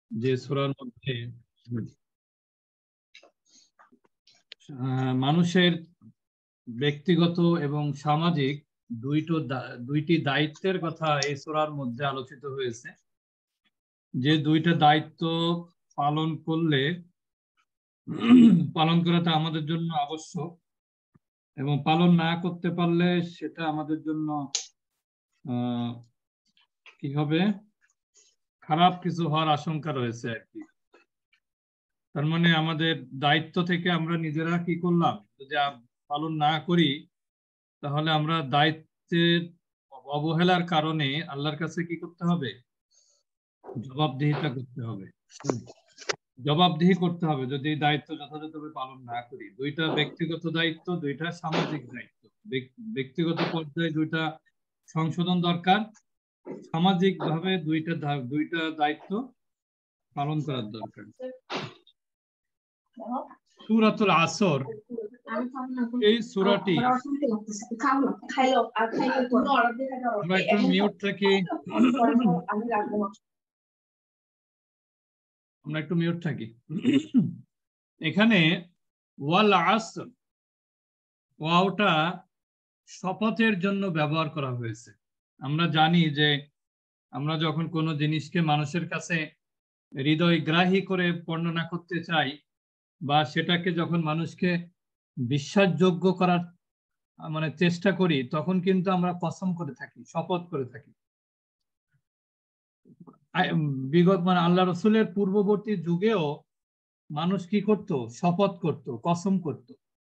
যে সূরার মধ্যে মানুষের ব্যক্তিগত এবং সামাজিক দুইটি দায়িত্বের কথা এই সূরার মধ্যে আলোচিত হয়েছে। যে দুইটা দায়িত্ব পালন করাটা আমাদের জন্য আবশ্যক, এবং পালন না করতে পারলে সেটা আমাদের জন্য কি হবে, খারাপ কিছু হওয়ার আশঙ্কা রয়েছে আর কি। তার মানে আমাদের দায়িত্ব থেকে আমরা নিজেরা কি করলাম, যদি পালন না করি তাহলে আমরা দায়িত্বের অবহেলার কারণে আল্লাহর কাছে কি করতে হবে, জবাবদিহিতা করতে হবে। জবাবদিহি করতে হবে যদি এই দায়িত্ব যথাযথভাবে পালন না করি। দুইটা ব্যক্তিগত দায়িত্ব, দুইটা সামাজিক দায়িত্ব। ব্যক্তিগত পর্যায়ে দুইটা সংশোধন দরকার, সামাজিক ভাবে দুইটা দায়িত্ব পালন করার দরকার। সূরাতুল আসর, এই সূরাটি আমরা একটু মিউট থাকি, এখানে ওয়াল আসর ওয়াওটা শপথের জন্য ব্যবহার করা হয়েছে। আমরা জানি যে আমরা যখন কোনো জিনিসকে মানুষের কাছে হৃদয়গ্রাহী করে বর্ণনা করতে চাই, বা সেটাকে যখন মানুষকে বিশ্বাসযোগ্য করার মানে চেষ্টা করি, তখন কিন্তু আমরা কসম করে থাকি, শপথ করে থাকি। বিগত মানে আল্লাহ রসুলের পূর্ববর্তী যুগেও মানুষ কি করত, শপথ করত, কসম করত।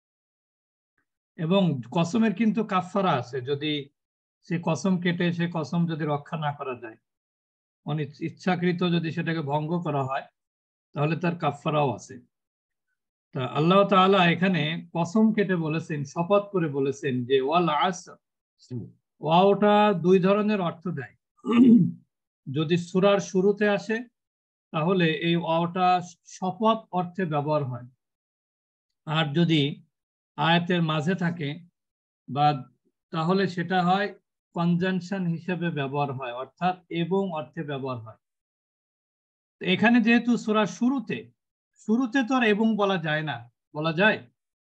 এবং কসমের কিন্তু কাফারা আছে, যদি সে কসম কেটে সে কসম যদি রক্ষা না করা যায়, ইচ্ছাকৃত যদি সেটাকে ভঙ্গ করা হয়, তাহলে তার কাফারাও আছে। তা আল্লাহ তাআলা এখানে কসম কেটে বলেছেন, শপথ করে বলেছেন যে ওয়াল আসর, ওয়াওটা দুই ধরনের অর্থ দেয়। যদি সূরার শুরুতে আসে তাহলে এই ওয়াওটা শপথ অর্থে ব্যবহার হয়, আর যদি আয়াতের মাঝে থাকে বা তাহলে সেটা হয় কনজাংশন হিসেবে ব্যবহার হয়, অর্থাৎ এবং অর্থে ব্যবহার হয়। এখানে যেহেতু সূরার শুরুতে তো আর এবং বলা যায় না, বলা যায়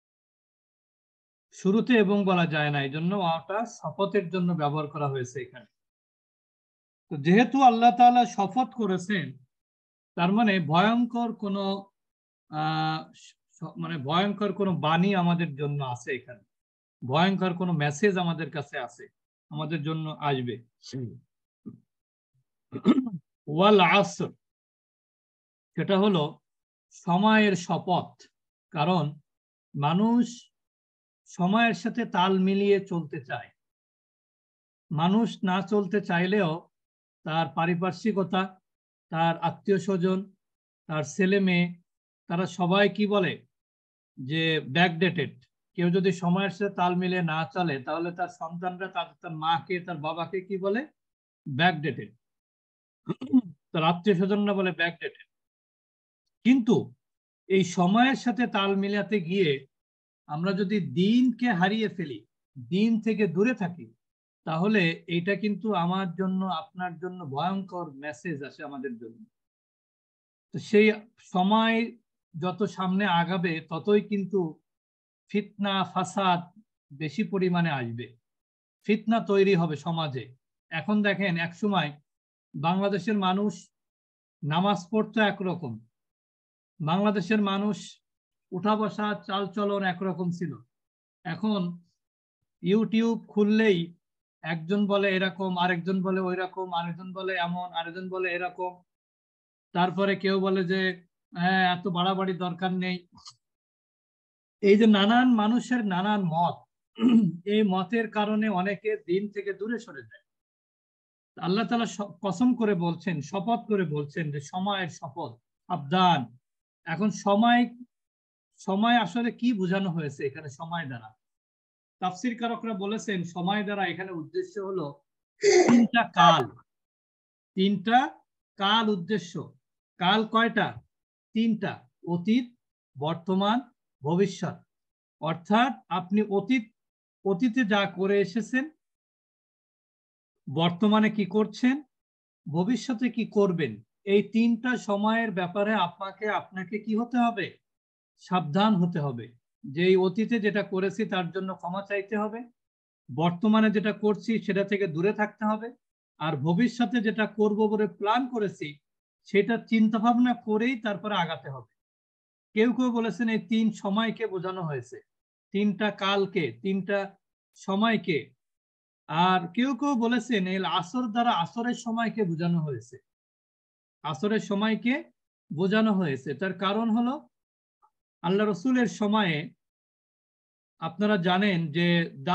শুরুতে এবং বলা যায় না, এই জন্য ওয়াওটা শপথের জন্য ব্যবহার করা হয়েছে এখানে। তো যেহেতু আল্লাহ তাআলা শপথ করেছেন, তার মানে ভয়ঙ্কর কোনো বাণী আমাদের জন্য আছে এখানে, ভয়ঙ্কর কোনো মেসেজ আমাদের কাছে আছে, আমাদের জন্য আসবে। ওয়াল আসর, সেটা হলো সময়ের শপথ। কারণ মানুষ সময়ের সাথে তাল মিলিয়ে চলতে চায়। মানুষ না চলতে চাইলেও তার পারিপার্শ্বিকতা, তার আত্মীয় স্বজন, তার ছেলে মেয়ে, তারা সবাই কি বলে যে ব্যাকডেটেড। কেউ যদি সময়ের সাথে তাল মিলিয়ে না চলে, তাহলে তার সন্তানরা তার মাকে, তার বাবাকে কি বলে, ব্যাকডেটেড। তার আত্মীয় স্বজনরা বলে ব্যাকডেটেড। কিন্তু এই সময়ের সাথে তাল মিলাতে গিয়ে আমরা যদি দিনকে হারিয়ে ফেলি, দিন থেকে দূরে থাকি, তাহলে এটা কিন্তু আমার জন্য, আপনার জন্য ভয়ঙ্কর মেসেজ আসে আমাদের জন্য। তো সেই সময় যত সামনে আগাবে, ততই কিন্তু ফিতনা ফাসাদ বেশি পরিমাণে আসবে, ফিতনা তৈরি হবে সমাজে। এখন দেখেন, এক সময় বাংলাদেশের মানুষ নামাজ পড়তো একরকম, বাংলাদেশের মানুষ উঠা বসা চাল চলন একরকম ছিল। এখন ইউটিউব খুললেই একজন বলে এরকম, আরেকজন বলে ওই রকম, আরেকজন বলে এমন, আরেকজন বলে এরকম। তারপরে কেউ বলে যে হ্যাঁ, এত বাড়াবাড়ি দরকার নেই। এই যে নানান মানুষের নানান মত, এই মতের কারণে অনেকে দিন থেকে দূরে সরে যায়। আল্লাহ তাআলা কসম করে বলছেন, শপথ করে বলছেন যে সময়ের শপথ, সাবধান। এখন সময় আসলে কি বোঝানো হয়েছে এখানে সময় দ্বারা? তাফসীর কারকরা বলেছেন সময় দ্বারা এখানে উদ্দেশ্য হলো তিনটা কাল উদ্দেশ্য। কাল কয়টা? তিনটা: অতীত, বর্তমান, ভবিষ্যৎ। অর্থাৎ আপনি অতীতে যা করে এসেছেন, বর্তমানে কি করছেন, ভবিষ্যতে কি করবেন, এই তিনটা সময়ের ব্যাপারে আপনাকে কি হতে হবে? সাবধান হতে হবে। যে এই অতীতে যেটা করেছি তার জন্য ক্ষমা চাইতে হবে, বর্তমানে যেটা করছি সেটা থেকে দূরে থাকতে হবে, আর ভবিষ্যতে যেটা করব বলে প্ল্যান করেছি সেটা চিন্তা ভাবনা করেই তারপরে আগাতে হবে। কেউ কেউ বলেছেন এই তিন সময়কে বোঝানো হয়েছে, তিনটা কালকে, তিনটা সময়কে। আর কেউ কেউ বলেছেন এই আসর দ্বারা আসরের সময়কে বোঝানো হয়েছে, আসরের সময়কে বোঝানো হয়েছে। তার কারণ হলো আল্লাহ রসুলের সময়ে আপনারা জানেন যে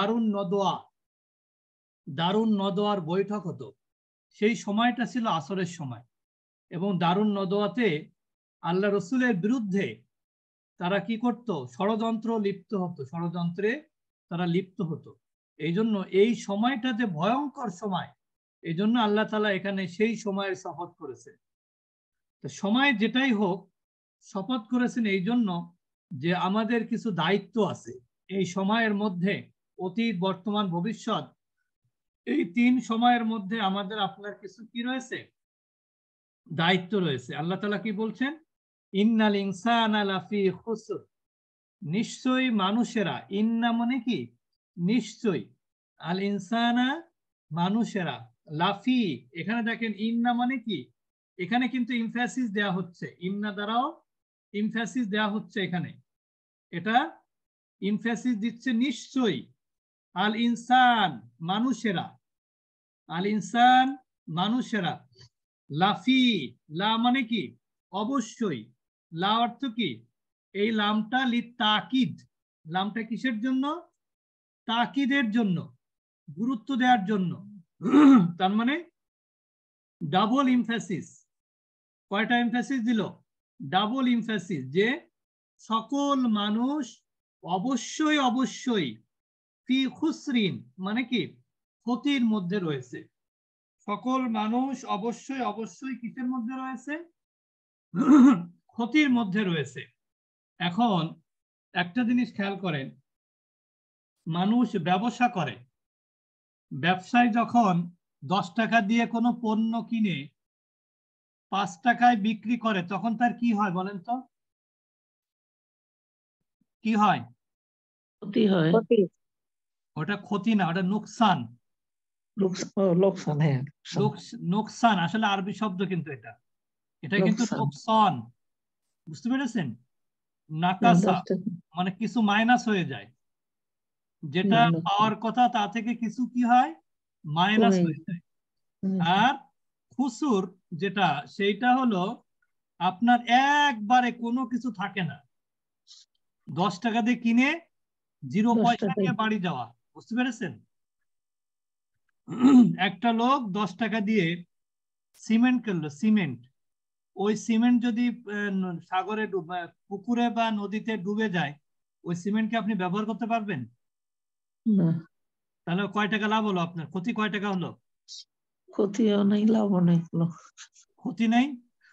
দারুন নদোয়ার বৈঠক হতো, সেই সময়টা ছিল আসরের সময়। এবং দারুন নদোয়াতে আল্লাহ রসুলের বিরুদ্ধে তারা কি করত? ষড়যন্ত্রে তারা লিপ্ত হতো। এই জন্য এই সময়টা যে ভয়ঙ্কর সময়, এই জন্য আল্লাহ তাআলা এখানে সেই সময়ের শপথ করেছেন। তো সময় যেটাই হোক, শপথ করেছেন এই জন্য যে আমাদের কিছু দায়িত্ব আছে এই সময়ের মধ্যে, অতীত, বর্তমান, ভবিষ্যৎ, এই তিন সময়ের মধ্যে আমাদের আপনার কিছু কি রয়েছে? দায়িত্ব রয়েছে। আল্লাহ তাআলা কি বলছেন? ইন্নাল ইনসানা লাফি খুসর, নিশ্চয়ই মানুষেরা, ইন্না মানে কি? নিশ্চয়ই, আল ইনসানা মানুষেরা, লাফি, এখানে দেখেন ইন্না মানে কি? এখানে কিন্তু ইমফ্যাসিস দেয়া হচ্ছে, ইন্না দ্বারাও ইমফ্যাসিস দেয়া হচ্ছে। এখানে এটা ইমফ্যাসিস দিচ্ছে নিশ্চয়ই। আল ইনসান মানুষেরা, আল ইনসান মানুষেরা, লাফি, লা মানে কি? অবশ্যই। লা অর্থ কি? এই লামটা তাকিদ, লামটা কিসের জন্য? তাকিদের জন্য, গুরুত্ব দেওয়ার জন্য। তার মানে ডাবল ইমফ্যাসিস। কয়টা ইমফ্যাসিস দিল? ডাবল ইমফ্যাসিস, যে সকল মানুষ অবশ্যই অবশ্যই ফি খুসরিন মানে কি? ক্ষতির মধ্যে রয়েছে। সকল মানুষ অবশ্যই অবশ্যই কিসের মধ্যে রয়েছে? ক্ষতির মধ্যে রয়েছে। এখন একটা জিনিস খেয়াল করেন, মানুষ ব্যবসা করে, ব্যবসায় যখন 10 টাকা দিয়ে কোনো পণ্য কিনে 5 টাকায় বিক্রি করে, তখন তার কি হয় বলেন তো? কি হয়? ক্ষতি হয়। ওটা ক্ষতি না, ওটা নুকসান। লোকসান, হ্যাঁ, নোকসান আসলে আরবি শব্দ, কিন্তু এটা কিন্তু নোকসান। বুঝতে পেরেছেন? নাকাসা মানে কিছু মাইনাস হয়ে যায়, যেটা পাওয়ার কথা তা থেকে কিছু কি হয়? মাইনাস হয়ে যায়। আর খুসুর যেটা, সেইটা হলো আপনার একবারে কোনো কিছু থাকে না, 10 টাকা দিয়ে কিনে 0 পয়সা নিয়ে বাড়ি যাওয়া। বুঝতে পেরেছেন? একটা লোক 10 টাকা দিয়ে সিমেন্ট কিনলো, সিমেন্ট, ওই সিমেন্ট যদি সাগরে পুকুরে বা নদীতে ডুবে যায়, ওই সিমেন্টকে আপনি ব্যবহার করতে পারবেন না। তাহলে কয় টাকা লাভ হলো আপনার? ক্ষতি কয় টাকা হলো? ক্ষতিও নাই, লাভও নাই। ক্ষতি নাই,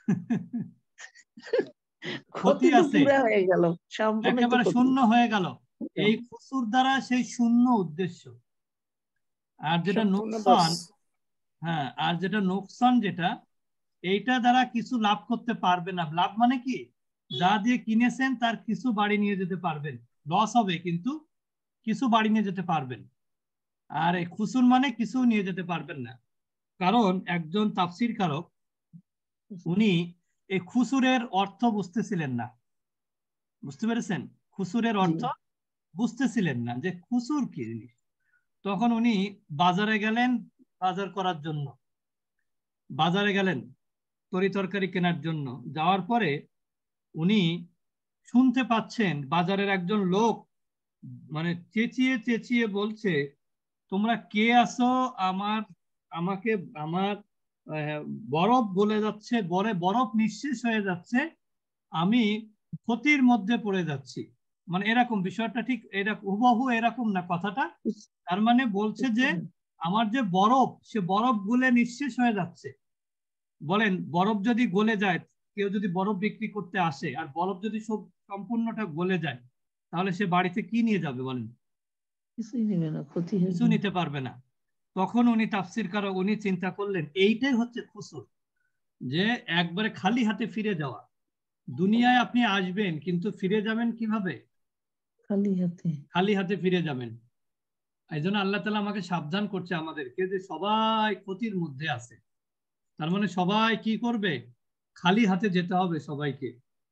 ক্ষতি আছে, একেবারে শূন্য হয়ে গেল। এই খুসুর দ্বারা সেই শূন্য উদ্দেশ্য। আর যেটা নোকসান, হ্যাঁ, আর যেটা নোকসান, যেটা এইটা দ্বারা কিছু লাভ করতে পারবে না। লাভ মানে কি? যা দিয়ে কিনেছেন তার কিছু বাড়ি নিয়ে যেতে পারবেন, লস হবে কিন্তু কিছু বাড়ি নিয়ে যেতে পারবেন। আর এই খুসুর মানে কিছু নিয়ে যেতে পারবেন না। কারণ একজন তাফসীর কারক, উনি এই খুসুরের অর্থ বুঝতেছিলেন না। বুঝতে পেরেছেন? খুসুরের অর্থ বুঝতেছিলেন না যে খুসুর কি জিনিস। তখন উনি বাজারে গেলেন, বাজার করার জন্য বাজারে গেলেন তরি তরকারি কেনার জন্য। যাওয়ার পরে উনি শুনতে পাচ্ছেন বাজারের একজন লোক মানে চেঁচিয়ে চেঁচিয়ে বলছে, তোমরা কে আসো? আমাকে আমার বরফ গলে যাচ্ছে, বরফ নিঃশেষ হয়ে যাচ্ছে, আমি ক্ষতির মধ্যে পড়ে যাচ্ছি। মানে এরকম বিষয়টা ঠিক এরকম হুবহু এরকম না কথাটা। তার মানে বলছে যে আমার যে বরফ, সে বরফ গলে নিঃশেষ হয়ে যাচ্ছে। বলেন, বরফ যদি গলে যায়, কেউ যদি বরফ বিক্রি করতে আসে আর বরফ যদি সব সম্পূর্ণটা গলে যায়, তাহলে সে বাড়িতে কি নিয়ে যাবে বলেন? কিছুই নেবে না, ক্ষতি কিছু নিতে পারবে না। তখন উনি তাফসীরকারক, উনি চিন্তা করলেন এইটাই হচ্ছে খুসুর। যে একবারে খালি হাতে ফিরে যাওয়া। দুনিয়ায় আপনি আসবেন কিন্তু ফিরে যাবেন কিভাবে? খালি হাতে। খালি হাতে ফিরে যাবেন। এই জন্য আল্লাহ তাআলা আমাকে সাবধান করছে আমাদেরকে যে সবাই ক্ষতির মধ্যে আছে। তার মানে সবাই কি করবে? খালি হাতে যেতে হবে সবাইকে।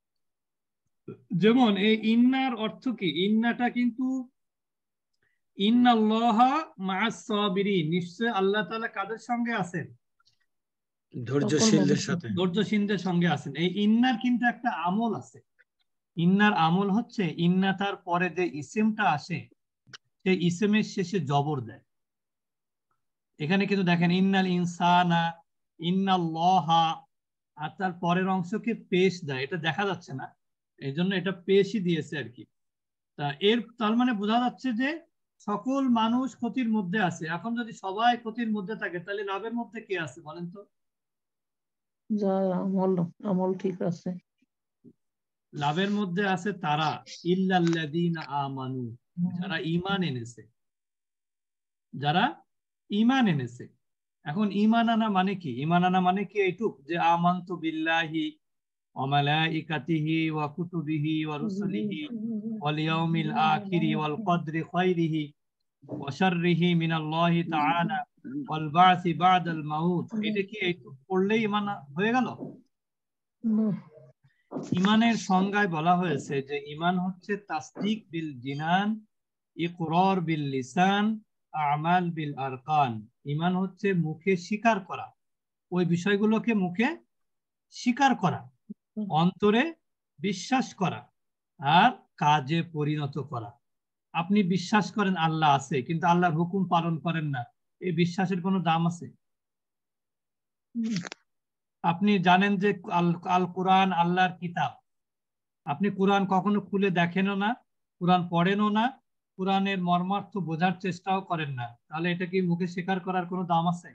যেমন এই ইন্নার অর্থ কি? ইন্নাটা কিন্তু ইন্নাল্লাহা মাআস সাবিরিন, নিশ্চয় আল্লাহ তাআলা কাদের সঙ্গে আছেন? ধৈর্যশীলদের সাথে। ধৈর্যশীলদের সঙ্গে আছেন। এই ইন্নার কিন্তু একটা আমল আছে। ইন্নার আমল হচ্ছে ইন্না তার পরে যে ইসিমটা আসে সেই ইসিমের শেষে জবর দেয়। এখানে কিন্তু দেখেন ইন্নাল ইনসানা, ইন্নাল্লাহা, আর তার পরের অংশকে পেশ দেয়। এটা দেখা যাচ্ছে না, এই জন্য এটা পেশই দিয়েছে আর কি। তা এর তার মানে বোঝা যাচ্ছে যে সকল মানুষ ক্ষতির মধ্যে আছে। এখন যদি সবাই ক্ষতির মধ্যে থাকে তাহলে লাভের মধ্যে কে আছে বলেন তো? যার আমল আমল ঠিক আছে। লাভের মধ্যে আছে তারা ইল্লাল্লাযীনা আমানু, যারা ঈমান এনেছে, যারা ঈমান এনেছে। এখন ঈমান আনা মানে কি? ঈমান আনা মানে কি এইটুক যে আমানতু বিল্লাহি ওয়া মালাইকাতিহি ওয়া কুতুবিহি ওয়া রুসুলিহি ওয়াল ইয়াউমিল আখিরি ওয়াল কদরি খায়রিহি ওয়া শাররিহি মিনাল্লাহি তাআলা ওয়াল বা'সি বা'দাল মাউত। এটা কি এইটুক পড়লেই ঈমান হয়ে গেল? ঈমানের সংজ্ঞায় বলা হয়েছে যে ঈমান হচ্ছে তাসদীক বিল জিনান, ইকরার বিল লিসান, আমাল বিল আরকান। ঈমান হচ্ছে মুখে স্বীকার করা, ওই বিষয়গুলোকে মুখে স্বীকার করা, অন্তরে বিশ্বাস করা, আর কাজে পরিণত করা। আপনি বিশ্বাস করেন আল্লাহ আছে কিন্তু আল্লাহর হুকুম পালন করেন না, এই বিশ্বাসের কোনো দাম আছে? আপনি জানেন যে আল কোরআন আল্লাহর কিতাব, আপনি কোরআন কখনো খুলে দেখেনও না, কোরআন পড়েনও না, কোরআনের মর্মার্থ বোঝার চেষ্টাও করেন না, তাহলে এটা কি মুখে স্বীকার করার কোনো দাম আছে?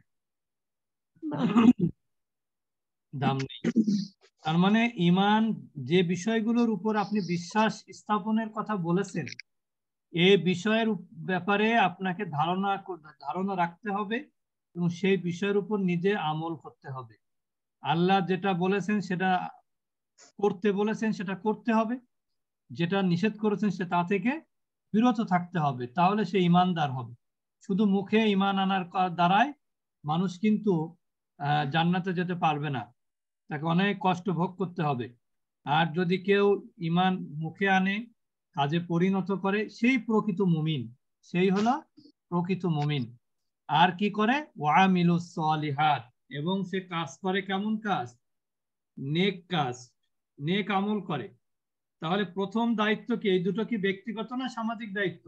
দাম নেই। তার মানে ঈমান যে বিষয়গুলোর উপর আপনি বিশ্বাস স্থাপনের কথা বলেছেন, এই বিষয়ের ব্যাপারে আপনাকে ধারণা রাখতে হবে এবং সেই বিষয়ের উপর নিজে আমল করতে হবে। আল্লাহ যেটা বলেছেন সেটা করতে বলেছেন সেটা করতে হবে, যেটা নিষেধ করেছেন সে তা থেকে বিরত থাকতে হবে, তাহলে সে ঈমানদার হবে। শুধু মুখে ঈমান আনার দ্বারায় মানুষ কিন্তু জান্নাতে যেতে পারবে না, তাকে অনেক কষ্ট ভোগ করতে হবে। আর যদি কেউ ঈমান মুখে আনে, কাজে পরিণত করে, সেই প্রকৃত মুমিন, সেই হলো প্রকৃত মুমিন। আর কি করে? ওয়ামিলুস সলিহাত, এবং সে কাজ করে কেমন কাজ? নেক কাজ, নেক আমল করে। তাহলে প্রথম দায়িত্ব কি? এই দুটো কি ব্যক্তিগত না সামাজিক দায়িত্ব?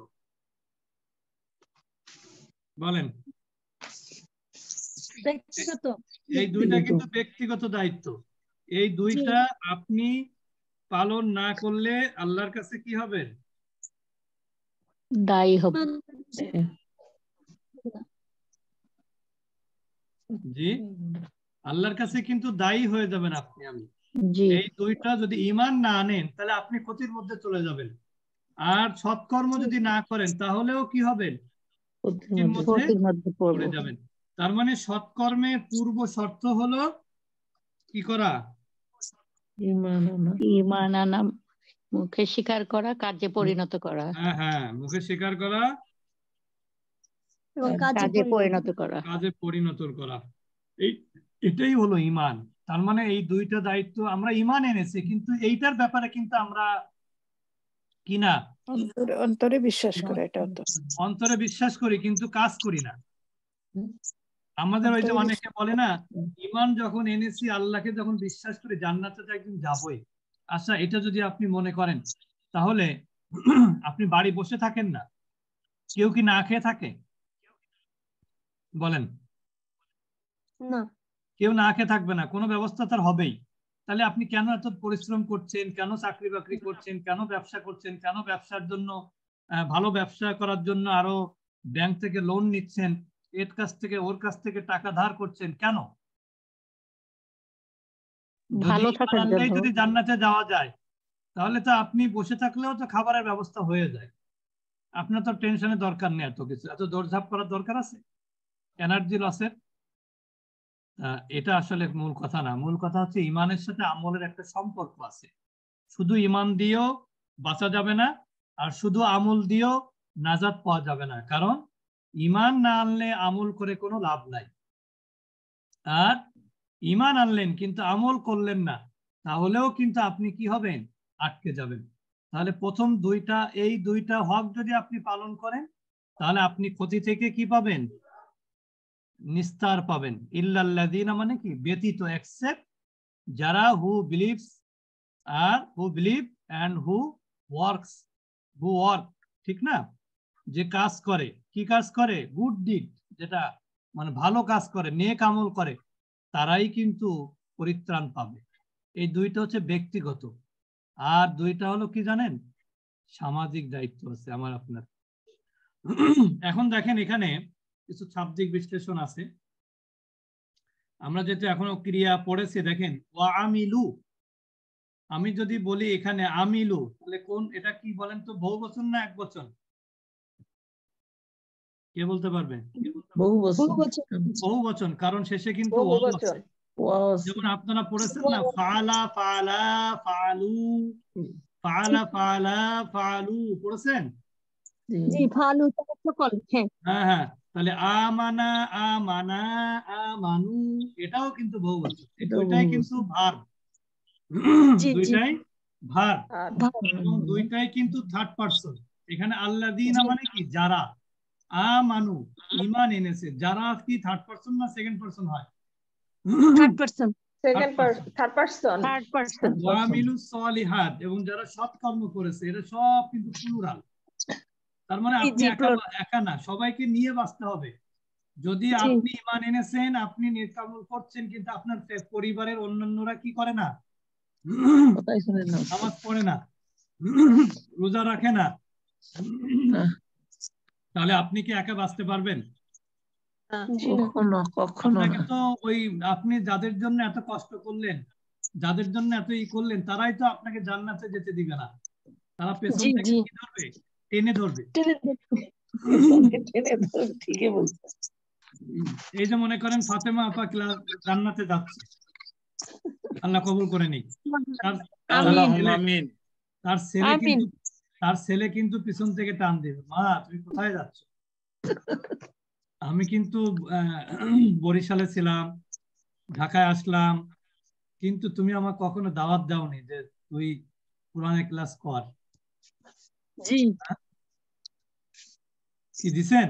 বলেন। ব্যক্তিগত। এই দুইটা কিন্তু ব্যক্তিগত দায়িত্ব। এই দুইটা আপনি পালন না করলে আল্লাহর কাছে কি হবেন? দায়ী হবে। জি, আল্লাহর কাছে কিন্তু দায়ী হয়ে যাবেন আপনি আমি। জি। এই দুইটা যদি ঈমান না আনেন তাহলে আপনি ক্ষতির মধ্যে চলে যাবেন। আর সৎকর্ম যদি না করেন তাহলেও কি হবেন? ক্ষতির মধ্যে পড়ে যাবেন। তার মানে সৎকর্মের পূর্ব শর্ত হলো কি করা? ঈমান আনা, মুখে স্বীকার করা, কাজে পরিণত করা। হ্যাঁ হ্যাঁ, মুখে স্বীকার করা এবং কাজে পরিণত করা। কাজে পরিণত করা, এটাই হলো ঈমান। তার মানে এই দুইটা দায়িত্ব আমরা ঈমান এনেছি, কিন্তু এইটার ব্যাপারে কিন্তু আমরা কি না, অন্তরে বিশ্বাস করে, এটা তো অন্তরে বিশ্বাস করি কিন্তু কাজ করি না। আমাদের ওই যে অনেকে বলে না, ঈমান যখন এনেছি, আল্লাহকে যখন বিশ্বাস করি, জান্নাতে তো একদিন যাবই। আচ্ছা, এটা যদি আপনি মনে করেন তাহলে আপনি বাড়ি বসে থাকেন না? কেউ কি না খেয়ে থাকে? বলেন। না। কেউ না খেয়ে থাকবে না, কোনো ব্যবস্থা তার হবেই। তাহলে আপনি কেন এত পরিশ্রম করছেন, কেন চাকরি বাকরি করছেন, কেন ব্যবসা করছেন, কেন ব্যবসার জন্য ভালো ব্যবসা করার জন্য আরো ব্যাংক থেকে লোন নিচ্ছেন, এর কাছ থেকে ওর কাছ থেকে টাকা ধার করছেন কেন? যদি জান্নাতে যাওয়া যায় তাহলে তো আপনি বসে থাকলেও তো খাবারের ব্যবস্থা হয়ে যায়। আপনার তো টেনশনের দরকার নেই, এত কিছু এত দৌড়ঝাঁপ করার দরকার আছে এনার্জি লসের? এটা আসলে মূল কথা না। মূল কথা হচ্ছে ইমানের সাথে আমলের একটা সম্পর্ক আছে। শুধু ইমান দিয়েও বাঁচা যাবে না, আর শুধু আমল দিয়েও নাজাত পাওয়া যাবে না। কারণ ইমান না আনলে আমল করে কোনো লাভ নাই। আর ইমান আনলেন কিন্তু আমল করলেন না, তাহলেও কিন্তু আপনি কি হবেন? আটকে যাবেন। তাহলে প্রথম এই দুইটা হক যদি আপনি পালন করেন, তাহলে আপনি ক্ষতি থেকে কি পাবেন? নিস্তার পাবেন। ইল্লাল্লাযীনা মানে কি? ব্যতীত, এক্সেপ্ট যারা হু বিলিভস আর who believe and who work, ঠিক না? যে কাজ করে, কি কাজ করে? গুড ডিড, যেটা মানে ভালো কাজ করে, নেক আমল করে, তারাই কিন্তু পরিত্রাণ পাবে। এই দুইটা হচ্ছে ব্যক্তিগত, আর দুইটা হলো কি জানেন? সামাজিক দায়িত্ব আছে আমার আপনার। এখন দেখেন এখানে কিছু শাব্দিক বিশ্লেষণ আছে। আমরা যেহেতু এখনো ক্রিয়া পড়েছি, দেখেন ওয়া আমিলু, আমি যদি বলি এখানে আমিলু, তাহলে কোন, এটা কি বলেন তো? বহুবচন না একবচন? কে বলতে পারবে? বহুবচন, কারণ শেষে কিন্তু ওয়াও আছে। যেমন আপনারা পড়েছেন না, ফাআলা ফাআলা ফাআলু, ফাআলা ফাআলা ফাআলু, পড়েছেন? জি, ফালু সকল। হ্যাঁ হ্যাঁ হ্যাঁ। তাহলে আমানা আমানা আমানু, এটাও কিন্তু বহুবচন। এই দুইটাই কিন্তু ভার্ব, জি জি দুইটাই ভার্ব, ভালো। এবং দুইটাই কিন্তু থার্ড পারসন। এখানে আল্লাযীনা মানে কি? যারা। আমানু, ইমান এনেছে, যারা কি থার্ড পারসন না সেকেন্ড পারসন হয়? Third person. Third person. Third person. ওয়ামিলুস সলিহাত, এবং যারা সৎকর্ম করেছে, এটা সব কিন্তু প্লুরাল। তার মানে জি আপনি জি একা না, সবাইকে নিয়ে বাঁচতে হবে। যদি জি আপনি ইমান এনেছেন, আপনি নেক আমল করছেন, কিন্তু আপনার পরিবারের অন্যান্যরা কি করে না? নামাজ পড়ে না, রোজা রাখে না, তাহলে আপনি কি একা বাঁচতে পারবেন? জি না। কখনো আপনাকে না। তো ওই, আপনি যাদের জন্য এত কষ্ট করলেন, যাদের জন্য এত করলেন, তারাই তো আপনাকে জান্নাতে যেতে দিবে না। তারা পেছন জি থেকে জি কি ধরবে? টেনে ধরবে। ঠিকই বলছো। এই যে মনে করেন ফাতেমা আপা ক্লাস জান্নাতে যাচ্ছে, আল্লাহ কবুল করে নিক। আমিন তার ছেলে আমিন। কিন্তু তার ছেলে কিন্তু পিছন থেকে টান দেবে, মা তুমি কোথায় যাচ্ছ? আমি কিন্তু বরিশালে ছিলাম, ঢাকায় আসলাম, কিন্তু তুমি আমার কখনো দাওয়াত দাওনি যে তুই কোরআনের ক্লাস কর। জি কি দিছেন?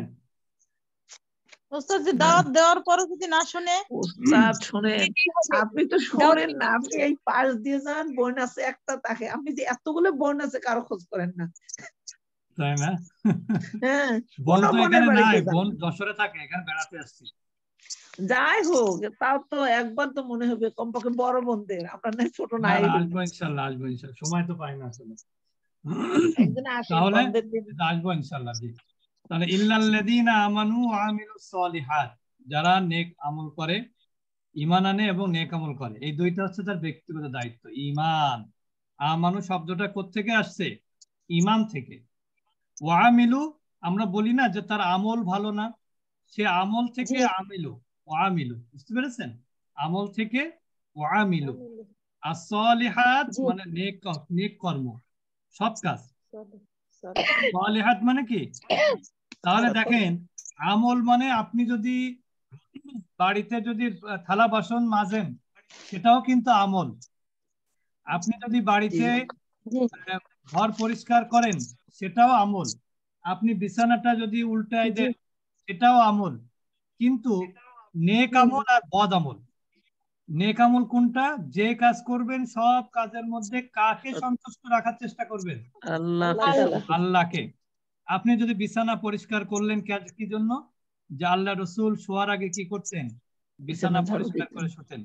ওস্তাদ যে দাওয়াত দেওয়ার পরে যদি না শুনে? ওস্তাদ শোনেন, আপনি তো শোনেন না, আপনি এই পাশ দিয়ে যান, বোন আছে একটা, তাকে আপনি যে এতগুলো বোন আছে কারো খোঁজ করেন না। তাই না? হ্যাঁ, বোন কোনো তো বোনের এখানে বাড়িতে নাই, যান বোন না। যশোরে থাকে, এখানে বেড়াতে আসছি। যাই হোক, তাও তো একবার তো মনে হবে কমপক্ষে বড় বোনদের, আমরা না ছোট নাই। আসবো ইনশাল্লাহ, আসবো ইনশাল্লাহ, সময় তো পাই না আসলে। একদিন আসেন তাহলে বন্ধের দিন। আসবো ইনশাল্লাহ। জি, তাহলে ইল্লাল্লাযীনা আমানু ওয়া আমিলুস সলিহাত, যারা নেক আমল করে, ঈমান আনে এবং নেক আমল করে, এই দুইটা হচ্ছে তার ব্যক্তিগত দায়িত্ব। ঈমান, আমানু শব্দটা কোত্থেকে আসছে? ঈমান থেকে। ওয়া আমিলু, আমরা বলি না যে তার আমল ভালো না, সে আমল থেকে জি আমিলু, ওয়া আমিলু, বুঝতে পেরেছেন? আমল থেকে ওয়া আমিলু। as-সলিহাত জি মানে নেক কর্ম, সৎ কাজ। সলিহাত মানে কি? তাহলে দেখেন, আমল মানে আপনি যদি বাড়িতে যদি থালা বাসন মাজেন, সেটাও কিন্তু আমল। আপনি যদি বাড়িতে জি ঘর পরিষ্কার করেন, সেটাও আমল। আপনি বিছানাটা যদি উল্টায় জি দেন, সেটাও আমল। কিন্তু নেক আমল আর বদ আমল, নেক আমল কোনটা? যে কাজ করবেন সব কাজের মধ্যে কাকে সন্তুষ্ট রাখার চেষ্টা করবেন? আল্লাহকে। আপনি যদি বিছানা পরিষ্কার করলেন, কি জন্য? যে আল্লাহ রসুল শোয়ার আগে কি করতেন? বিছানা পরিষ্কার করে শুতেন।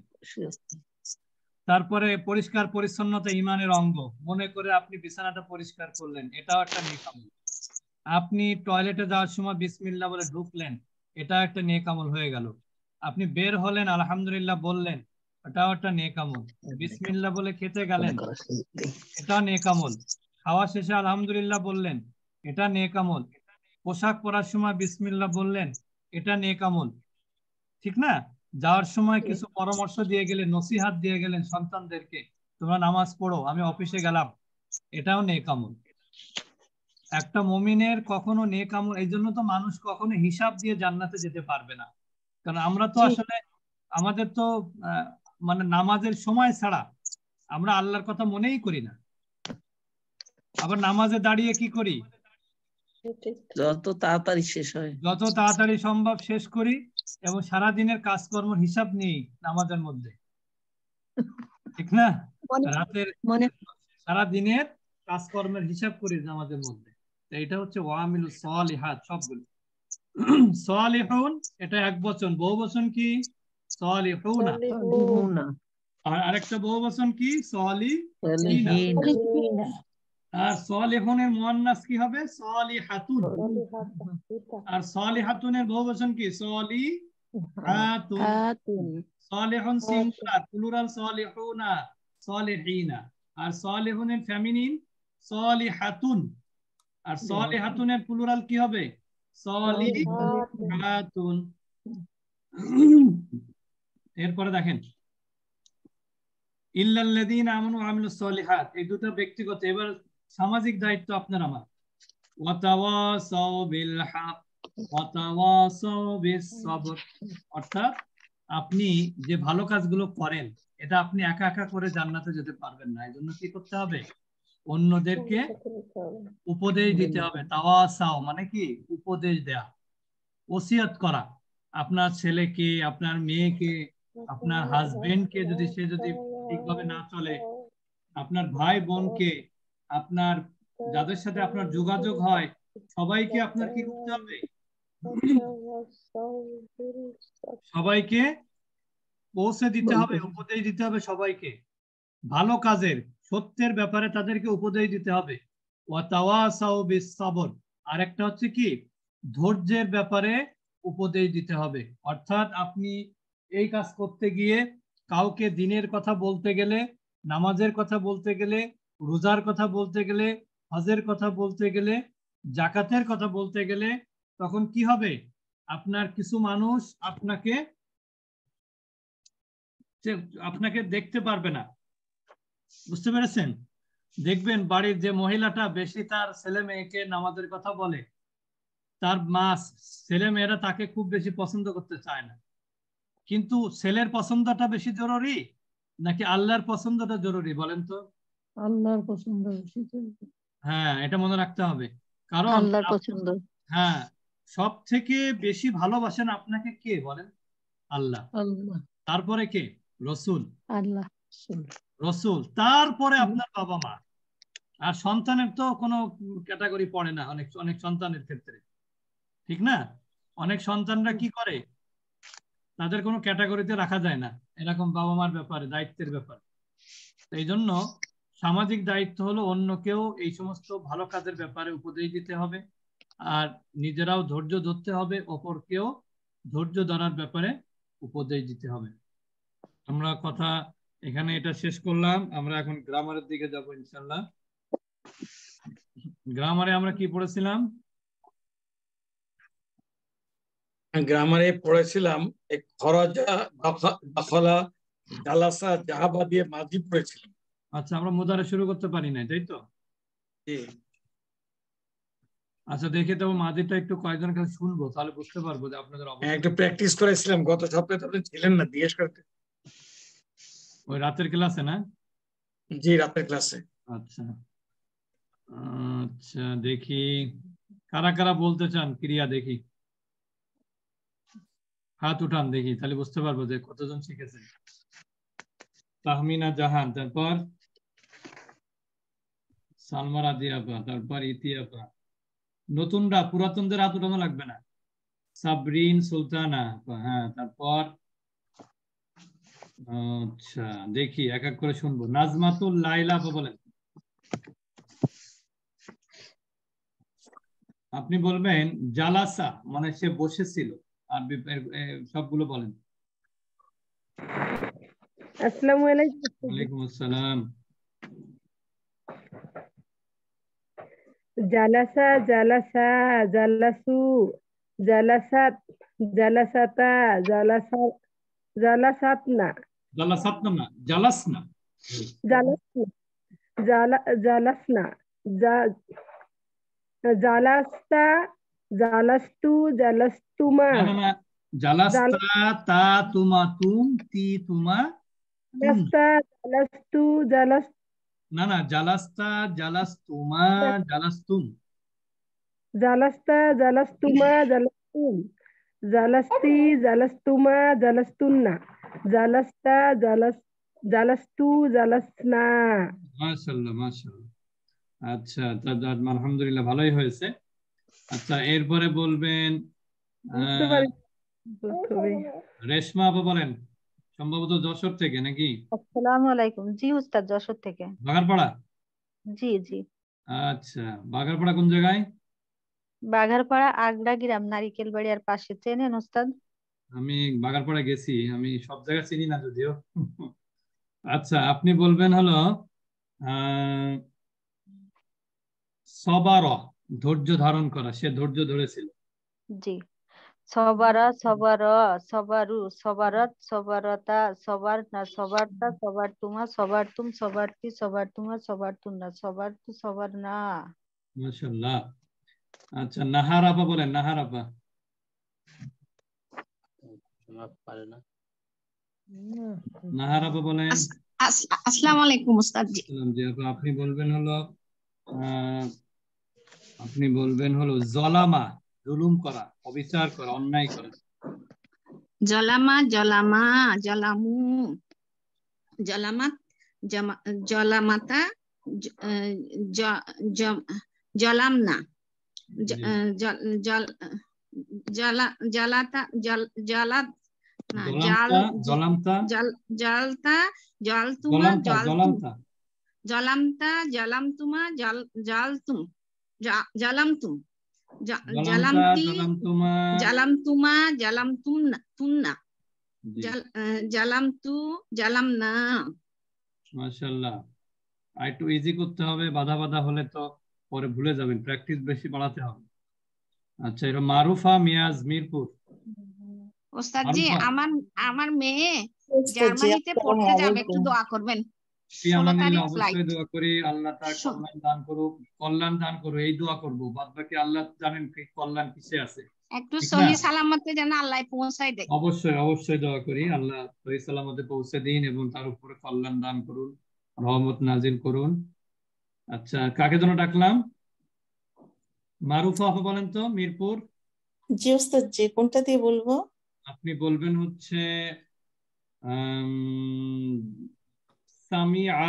তারপরে পরিষ্কার পরিচ্ছন্নতা ঈমানের অঙ্গ, মনে করে আপনি বিছানাটা পরিষ্কার করলেন, এটাও একটা নেক আমল। আপনি টয়লেটে যাওয়ার সময় বিসমিল্লাহ বলে ঢুকলেন, এটা একটা নেক আমল হয়ে গেল। আপনি বের হলেন, আলহামদুলিল্লাহ বললেন, এটাও একটা নেক আমল। বিসমিল্লাহ বলে খেতে গেলেন, এটা নেক আমল। খাওয়া শেষে আলহামদুলিল্লাহ বললেন, এটা নেক আমল। পোশাক পরার সময় বিসমিল্লাহ বললেন, এটা নেক আমল, ঠিক না? যাওয়ার সময় কিছু পরামর্শ দিয়ে গেলেন, নসিহাত দিয়ে গেলেন সন্তানদেরকে, তোমরা নামাজ পড়ো, আমি অফিসে গেলাম, এটাও নেক আমল। একটা মুমিনের কখনো নেক আমল, এই জন্য তো মানুষ কখনো হিসাব দিয়ে জান্নাতে যেতে পারবে না। কারণ আমরা তো আসলে আমাদের তো মানে নামাজের সময় ছাড়া আমরা আল্লাহর কথা মনেই করি না। আবার নামাজে দাঁড়িয়ে কি করি, যত তাড়াতাড়ি শেষ হয় যত তাড়াতাড়ি সম্ভব শেষ করি এবং সারা দিনের কাজকর্ম হিসাব নেই নামাজের মধ্যে, ঠিক না? রাতের সারা দিনের কাজকর্মের হিসাব করি নামাজের মধ্যে। এটা হচ্ছে ওয়ামিলুস সালিহাত সবগুলো। সালিহুন এটা এক বচন, বহু বচন কি সালিহুনা, আর আরেকটা বহু বচন কি সালিহিনা। আর সালিহুনের মুয়ান্নাস কি হবে সালিহাতুন, আর সালিহাতুনের বহু বচন কি সালিহাতুন। সালিহুন সিঙ্গুলার, প্লুরাল সালিহুনা সালিহিনা। আর সালিহুনের ফেমিনিন সালিহাতুন, আর সালিহাতুনের প্লুরাল কি হবে সালিহাতুন। এরপরে দেখেন ইল্লাল্লাযীনা আমানু ওয়া আমিলুস সালিহাত, এই দুটো ব্যক্তিগত। এবার সামাজিক দায়িত্ব আপনার আমার। ওয়া তাওয়াসাউ বিল হক ওয়া তাওয়াসাউ বিস সবর, অর্থাৎ আপনি যে ভালো কাজগুলো করেন এটা আপনি একা একা করে জান্নাতে যেতে পারবেন না। এজন্য কি করতে হবে, অন্যদেরকে উপদেশ দিতে হবে। তাওয়াসাও মানে কি উপদেশ দেয়া, ওসিয়ত করা। আপনার ছেলেকে, আপনার মেয়েকে, আপনার হাজবেন্ডকে যদি সে যদি ঠিকভাবে না চলে, আপনার ভাই বোনকে, আপনার যাদের সাথে আপনার যোগাযোগ হয় সবাইকে আপনার কি করতে হবে, সবাইকে পৌঁছে দিতে হবে, উপদেশ দিতে হবে সবাইকে। ভালো কাজের, সত্যের ব্যাপারে তাদেরকে উপদেশ দিতে হবে। ওয়া তাওয়াসাউ বিস সাবর, আর একটা হচ্ছে কি ধৈর্যের ব্যাপারে উপদেশ দিতে হবে। অর্থাৎ আপনি এই কাজ করতে গিয়ে কাউকে দিনের কথা বলতে গেলে, নামাজের কথা বলতে গেলে, রোজার কথা বলতে গেলে, হজের কথা বলতে গেলে, জাকাতের কথা বলতে গেলে, তখন কি হবে, আপনার কিছু মানুষ আপনাকে দেখতে পারবে না, বুঝতে পেরেছেন? দেখবেন বাড়ির যে মহিলাটা বেশি তার ছেলে মেয়েকে নামাজের কথা বলে, তার মা ছেলে মেয়েরা তাকে খুব বেশি পছন্দ করতে চায় না। কিন্তু ছেলের পছন্দটা বেশি জরুরি নাকি আল্লাহর পছন্দটা জরুরি বলেন তো? আল্লাহর পছন্দ বেশি জরুরি। হ্যাঁ, এটা মনে রাখতে হবে। কারণ আল্লাহর পছন্দ। হ্যাঁ, সব থেকে বেশি ভালোবাসেন আপনাকে কে বলেন? আল্লাহ। আল্লাহ। তারপরে কে? রসুল। আল্লাহ রসুল, তারপরে আপনার বাবা মা। আর সন্তানের তো কোনো ক্যাটাগরি পড়ে না অনেক অনেক সন্তানের ক্ষেত্রে, ঠিক না? অনেক সন্তানরা কি করে, তাদের কোনো ক্যাটাগরিতে রাখা যায় না এরকম বাবা মার ব্যাপারে, দায়িত্বের ব্যাপারে। এই জন্য সামাজিক দায়িত্ব হলো অন্যকেও এই সমস্ত ভালো কাজের ব্যাপারে উপদেশ দিতে হবে, আর নিজেরাও ধৈর্য ধরতে হবে, অপরকেও ধৈর্য ধরার ব্যাপারে উপদেশ দিতে হবে। আমরা কথা এখানে এটা শেষ করলাম, আমরা এখন গ্রামারের দিকে যাবো ইনশাল্লাহ। গ্রামারে আমরা কি পড়েছিলাম? গ্রামারে পড়েছিলাম খরাজা, দখলা, জালাসা, জাহাবা দিয়ে মাঝি পড়েছিলাম। আচ্ছা, আমরা মুদারে শুরু করতে পারি না, তাই তো? আচ্ছা, দেখে তো মাঝিটা একটু কয়েকজন কাছে শুনবো, তাহলে বুঝতে পারবো যে আপনাদের অবস্থা। একটু প্র্যাকটিস করেছিলাম গত সপ্তাহে, আপনি ছিলেন না, জিজ্ঞেস করতে। ওই রাতের ক্লাসে না? জি, রাতের ক্লাসে। আচ্ছা আচ্ছা, দেখি কারা কারা বলতে চান ক্রিয়া, দেখি হাত উঠান দেখি, তাহলে বুঝতে পারবো যে কতজন শিখেছেন। তাহমিনা জাহান, তারপর সালমা রাজি আপা, তারপর ইতি আপা। নতুনরা, পুরাতনদের হাত উঠানো লাগবে না। সাবরিন সুলতানা আপা, হ্যাঁ, তারপর আচ্ছা দেখি এক এক করে শুনবো। নাজমাতুল লাইলা আপা বলেন। আপনি বলবেন জালাসা মানে সে বসেছিল, আর সবগুলো বলেন। আসসালামু আলাইকুম। ওয়ালাইকুম আসসালাম। জালাসা, জালাসা, জালাসু, জালাসাত, জালাসাতা, জালাসা, জালাসাতনা জালাসাতনা না, জালাসনা। জালাসনা জালাসনা জালাস্তা জালাস্তু জালাস্তুমা না না না, জালাস্তা তা তুমা তুম তি তুমা তুম। জালাস্তা জালাস্তু না না, জালাস্তা জালাস্তুমা জালাস্তুম। জালাস্তা জালাস্তুমা জালাস্তুম জালাস্তি জালাস্তুমা জালাস্তুন্না জালাস্তা জালাস্তু জালাসনা। মাশাআল্লাহ মাশাআল্লাহ। আচ্ছা, আলহামদুলিল্লাহ, ভালোই হয়েছে। আচ্ছা, এরপরে বলবেন বুঝতে পারি রেশমা আপা বলেন, সম্ভবত যশোর থেকে নাকি? আসসালামু আলাইকুম। জি উস্তাদ, যশোর থেকে। বাগারপাড়া? জি জি। আচ্ছা, বাগারপাড়া কোন জায়গায়? বাঘারপাড়া আগ্রা গ্রাম, নারিকেল বাড়িয়ার পাশে। চেনেন উস্তাদ? আমি বাগারপাড়া গেছি, আমি সব জায়গা চিনি না যদিও। আচ্ছা, আপনি বলবেন হলো সবার, ধৈর্য ধারণ করা, সে ধৈর্য ধরেছিল। জি। সবারা সবার, সবারু সবারত, সবারতা, সবার না, সবারতা, সবার তুমা, সবার তুম, সবারতি, সবার তুমা, সবার তুন্না, সবার তু, সবার না। মাশাআল্লাহ। আচ্ছা, নাহার আপা বলেন, নাহার আপা। নাহার আপা বলেন। আসসালামু আলাইকুম উস্তাদ জি। জি আপা, আপনি বলবেন হলো জলামা, জুলুম করা, অবিচার করা, অন্যায় করা। জলামা জলামা জলামু জলামাত জলামাতা জলামনা জালাতা জালাত না জলামতা জালতা জালতুমা জালামতা জালামতুমা জালতুম জালামতুম জালামতি জালামতুমা জালামতুমনা জালামতু জালামনা। মাশাআল্লাহ। আর একটু ইজি করতে হবে, বাধা বাধা হলে তো পরে ভুলে যাবেন, প্র্যাকটিস বেশি বাড়াতে হবে। আচ্ছা, এটা মারুফা মিয়াজ, মিরপুর। ওস্তাদ জি, আমার মেয়ে জার্মানিতে পড়তে যাবে, একটু দোয়া করবেন। 16 তারিখ ফ্লাইট। অবশ্যই দোয়া করি, আল্লাহ তার কল্যাণ দান করুক, কল্যাণ দান করুক, এই দোয়া করব। বাদ বাকি আল্লাহ জানেন কি কল্যাণ কিসে আছে। একটু সহি সালামতে যেন আল্লাহ পৌঁছায় দেয়। অবশ্যই অবশ্যই দোয়া করি, আল্লাহ সহি সালামতে পৌঁছে দিন এবং তার উপরে কল্যাণ দান করুন, রহমত নাজিল করুন। আচ্ছা, কাকে যেন ডাকলাম? মারুফা আপা বলেন তো, মিরপুর। জি ওস্তাদ জি, কোনটা দিয়ে বলবো? আপনি বলবেন হচ্ছে সামিআ।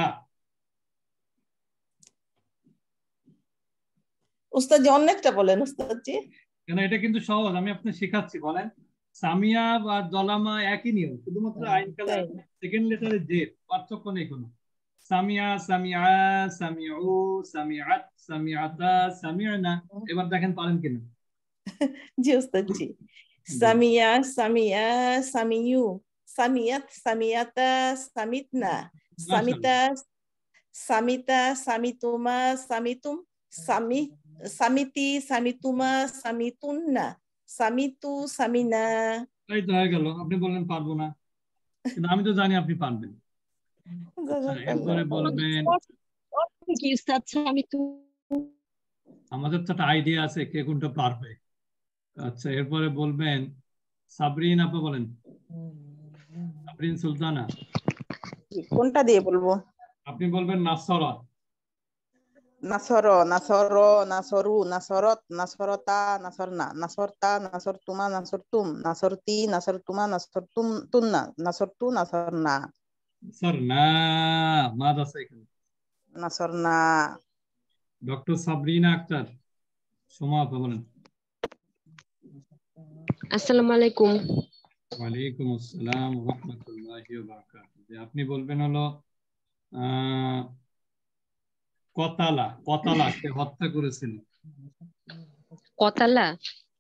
ওস্তাদ জি অনেকটা বলেন ওস্তাদ জি। কেন, এটা কিন্তু সহজ, আমি আপনি শেখাচ্ছি। বলেন, সামিয়া বা জলামা একই নিয়ম, শুধুমাত্র আইন কালার সেকেন্ড লেটারে যে পার্থক্য নেই কোনো। সামিয়া, সামিআ, সামিউ, সামিআত, সামিআতা, সামিআনা। এবার দেখেন পারেন কিনা। জি ওস্তাদ জি। সামিয়া, সামিআ, সামিউ, সামিয়াত, সামিয়াতা, সামিতনা, সামিতা, সামিতা, সামিতুমা, সামিতুম, সামিতি, সামিতুমা, সামিতুন্না, সামিতু, সামিনা। এই তো হয়ে গেল। আপনি বললেন পারবো না, কিন্তু আমি তো জানি আপনি পারবেন। এরপরে বলবেন, আমাদের তো একটা আইডিয়া আছে কে কোনটা পারবে। আচ্ছা, এরপরে বলবেন সাবরিন আপা বলেন, সাবরিন সুলতানা। কোনটা দিয়ে বলবো? আপনি বলবেন নাসরা। নাসর, নাসর, নাসরু, নাসরত, নাসরতা, নাসরনা, নাসরতা, নাসরতুমা, নাসরতুম, নাসরতি, নাসরতুমা, নাসরতুম, তুন্না, নাসরতু, নাসরনা। নাসরনা, মাদ আছে এখানে। নাসরনা। ডক্টর সাবরিনা আক্তার, সোমা আপা বলেন। আসসালামু আলাইকুম। ওয়ালাইকুম আসসালাম ওয়া রাহমাতুল্লাহি ওয়া বারাকাতুহু। আপনি বলবেন হলো কতালা, কতালা কে হত্যা করেছিল। কতালা,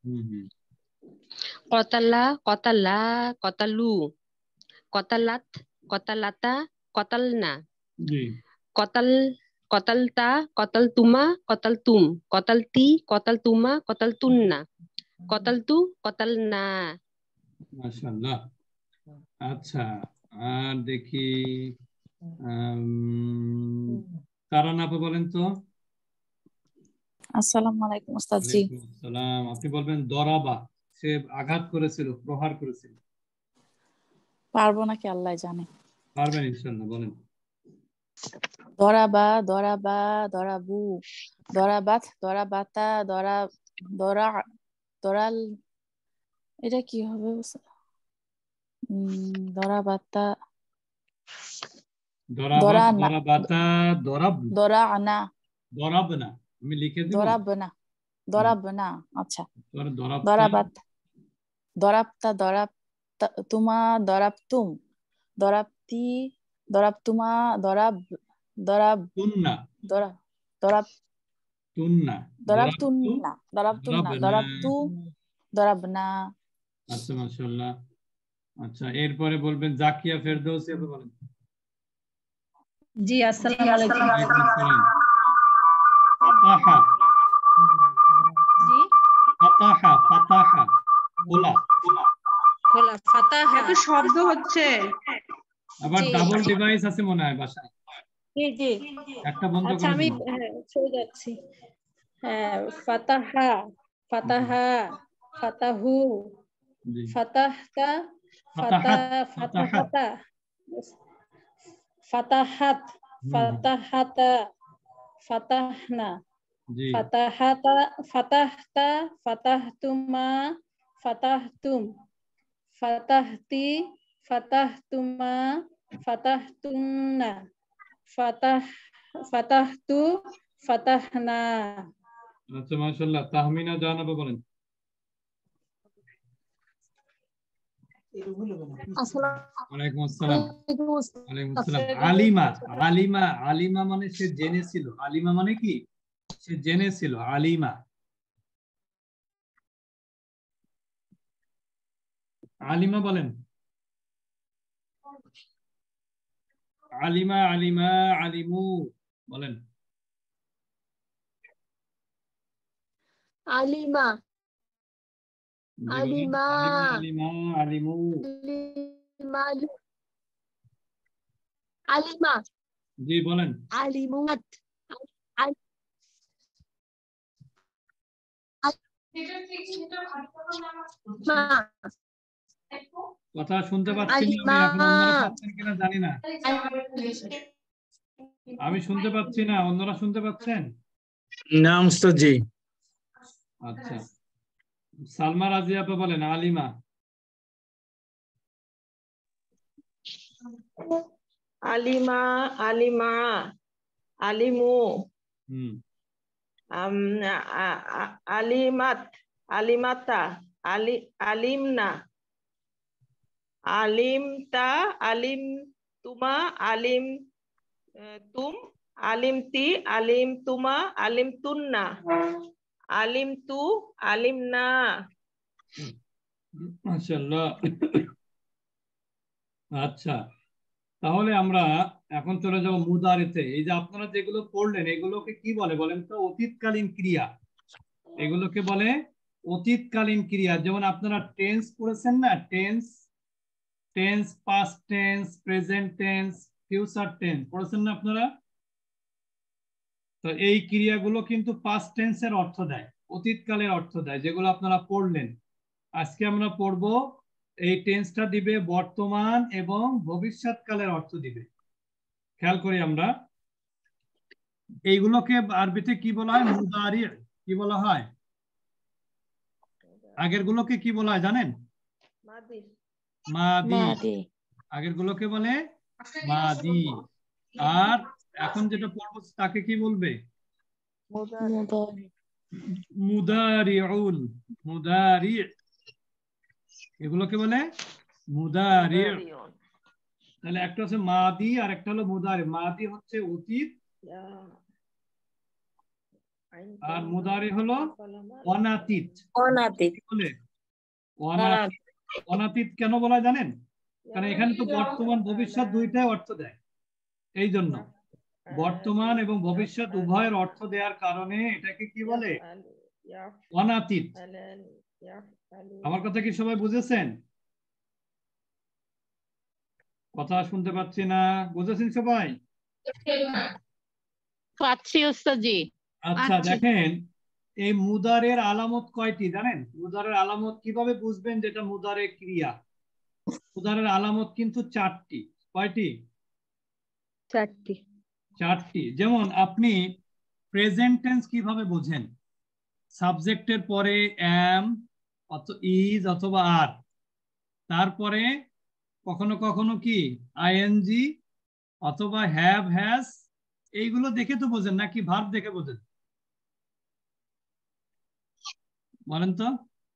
কতালা, কতালা, কতালু, কতালাত, কতালাতা, কতালনা, কতাল, কতালতা, কতালতুমা, কতালতুম, কতালতি, কতালতুমা, কতালতুন্না, কতালতু, কতালনা। মাশাআল্লাহ। আচ্ছা, আর দেখি কারণ আপু বলেন তো। আসসালামু আলাইকুম ওস্তাদ জি। ওয়ালাইকুম আসসালাম। আপনি বলবেন দরাবা, সে আঘাত করেছিল, প্রহার করেছিল। পারবো নাকি আল্লাহ জানে। পারবেন ইনশাআল্লাহ, বলেন। দরাবা, দরাবা, দরাবু, দরাবাত, দরাবাতা, দরাল, এটা কি হবে? দরাবাতা, দরাবাতা, দরানা, দরাবনা। আমি লিখে দিব। দরাবনা, আচ্ছা। দরাবতা, দরাবাত, দরাবতা, তুমা, দরাবতুম, দরাবতি, দরাবতুমা, তুন্না, দরাবতু, দরাবনা। আচ্ছা, মাশাআল্লাহ। আচ্ছা, এরপরে বলবেন জাকিয়া ফেরদৌসী আপনি বলেন। জি, আসসালামু আলাইকুম। ওয়ালাইকুম আসসালাম। ফাতাহা, জি, ফাতাহা, ফাতাহা, খোলা, খোলা, ফাতাহা। একটু শব্দ হচ্ছে। আবার ডাবল ডিভাইস আছে মনে হয় বাসায়। জি জি, একটা বন্ধ আচ্ছা করে আমি দিন। চলে যাচ্ছি। হ্যাঁ, ফাতাহা, ফাতাহা, ফাতাহু, জি, ফাতাহতা, ফাতাহাত, ফাতাহাতা, ফাতাহাত, ফাতাহাতা, ফাতাহনা, জি, ফাতাহাতা, ফাতাহতা, ফাতাহতুমা, ফাতাহতুম, ফাতাহতি, ফাতাহতুমা, ফাতাহতুন্না, ফাতাহতু, ফাতাহনা। আচ্ছা, মাশাআল্লাহ। তাহমিনা জানাবো বলেন। ওয়ালাইকুম আসসালাম। ওয়ালাইকুম আসসালাম। আলিমা, আলিমা, আলিমা মানে সে জেনেছিল। আলিমা মানে কি? সে জেনেছিল। আলিমা, আলিমা বলেন। আলিমা, আলিমা, আলিমু বলেন। আলিমা, আলিমা, আলিমা, আলিমু, আলিমা, জি বলেন। আলিমুত, কথা শুনতে পাচ্ছি না আমি, এখন অন্যরা পাচ্ছেন কিনা জানি না। আমি শুনতে পাচ্ছি না, অন্যরা শুনতে পাচ্ছেন? না উস্তাদ জি। আচ্ছা, সালমা রাজিয়া আপা বলেন। আলিমা, আলিমা, আলিমা, আলিমু, আলিমাত, আলিমাতা, আলিমনা, আলিমতা, আলিম তুমা, আলিম তুম, আলিমতি, আলিম তুমা, আলিম তুন্না, আলিম তু, আলিমনা। মাশাআল্লাহ। আচ্ছা, তাহলে আমরা এখন চলে যাব মুদারিতে। এই যে আপনারা যেগুলো পড়লেন এগুলোকে কি বলে বলেন তো? অতীতকালীন ক্রিয়া। এগুলোকে বলে অতীতকালীন ক্রিয়া। যেমন আপনারা টেন্স পড়েছেন না, tense, tense, past tense, present tense, future tense পড়েছেন না আপনারা? তো এই ক্রিয়াগুলো কিন্তু পাস্ট টেন্সের অর্থ দেয়, অতীতকালের অর্থ দেয়, যেগুলো আপনারা পড়লেন। আজকে আমরা পড়ব এই টেন্সটা দিবে বর্তমান এবং ভবিষ্যৎকালের অর্থ দিবে। খেয়াল করি আমরা, এইগুলোকে আরবিতে কি বলা হয়? মুদারি। কি বলা হয়? আগের গুলোকে কি বলা হয় জানেন? মাদি। আগের গুলোকে বলে মাদি। আর এখন যেটা পড়বো তাকে কি বলবে? মুদারিউন। মুদারি, এগুলোকে বলে মুদারি। তাহলে একটা হচ্ছে মাদি আর একটা হলো মুদারি। মাদি হচ্ছে অতীত আর মুদারি হলো অনাতীত। অনাতীত বলে অনাতীত। অনাতীত কেন বলা জানেন? কারণ এখানে তো বর্তমান ভবিষ্যৎ দুইটাই অর্থ দেয়। এই জন্য বর্তমান এবং ভবিষ্যৎ উভয়ের অর্থ দেওয়ার কারণে এটাকে কি বলে? অনাতীত। আমার কথা কি সবাই বুঝেছেন? কথা শুনতে পাচ্ছি না, বুঝেছেন সবাই? পাচ্ছি ওস্তাদ জি। আচ্ছা দেখেন, এই মুদারের আলামত কয়টি জানেন? মুদারের আলামত কিভাবে বুঝবেন যেটা মুদারে ক্রিয়া? মুদারের আলামত কিন্তু 4টি। কয়টি? 4টি। 4টি। যেমন আপনি প্রেজেন্ট টেন্স কিভাবে বোঝেন? সাবজেক্টের পরে এম ইজ অথবা আর, তারপরে কখনো কখনো কি আইএনজি অথবা হ্যাভ হ্যাজ, এইগুলো দেখে তো বোঝেন নাকি ভার্ব দেখে বোঝেন? বলেন তো,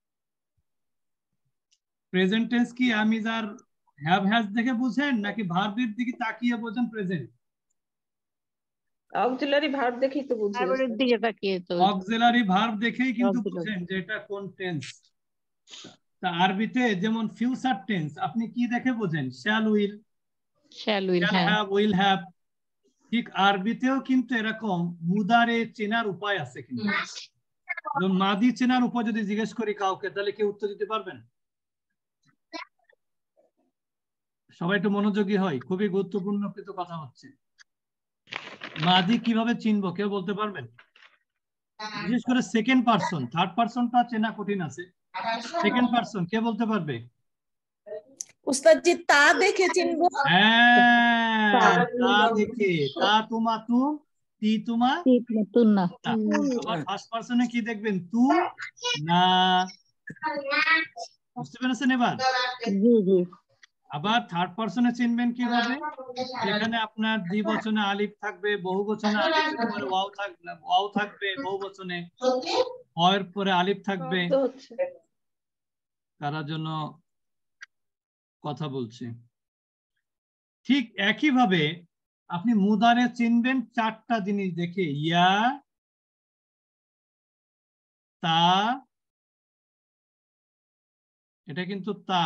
প্রেজেন্ট টেন্স কি এম ইজ আর হ্যাভ হ্যাজ দেখে বুঝেন নাকি ভার্বের দিকে তাকিয়ে বোঝেন প্রেজেন্ট? অক্সিলারি ভার্ব দেখেই তো বুঝি। ভার্বের দিকে তাকিয়ে তো। অক্সিলারি ভার্ব দেখেই কিন্তু বুঝেন যে এটা কোন টেন্স। তা আরবিতে যেমন ফিউচার টেন্স আপনি কি দেখে বোঝেন? Shall will, shall will have, will have. ঠিক আরবিতেও কিন্তু এরকম মুদারে চেনার উপায় আছে। কিন্তু মাদি চেনার উপায় যদি জিজ্ঞেস করি কাউকে, তাহলে কি উত্তর দিতে পারবেন? সবাই একটু মনোযোগী হয়, খুবই গুরুত্বপূর্ণ কিন্তু কথা হচ্ছে। মাদি কিভাবে চিনবো কেউ বলতে পারবেন? বিশেষ করে সেকেন্ড পারসন, থার্ড পারসনটা চেনা কঠিন আছে। সেকেন্ড পারসন কে বলতে পারবে? উস্তাদ জি তা দেখে চিনবো। হ্যাঁ, তা দেখে। তা তোমা তুম, তি তোমা তুম না। আবার ফার্স্ট পারসনে কি দেখবেন? তু না। বুঝতে পেরেছেন এবার? জি জি। আবার থার্ড পারসনে চিনবেন কিভাবে? যেখানে আপনার দ্বিবচনে আলিফ থাকবে, বহুবচনে আলিফের পরে ওয়াও থাকবে, ওয়াও থাকবে বহুবচনে, অয়ের পরে আলিফ থাকবে। তারা জন্য কথা বলছে। ঠিক একইভাবে আপনি মুদারে চিনবেন 4টা জিনিস দেখে। ইয়া, তা, এটা কিন্তু তা,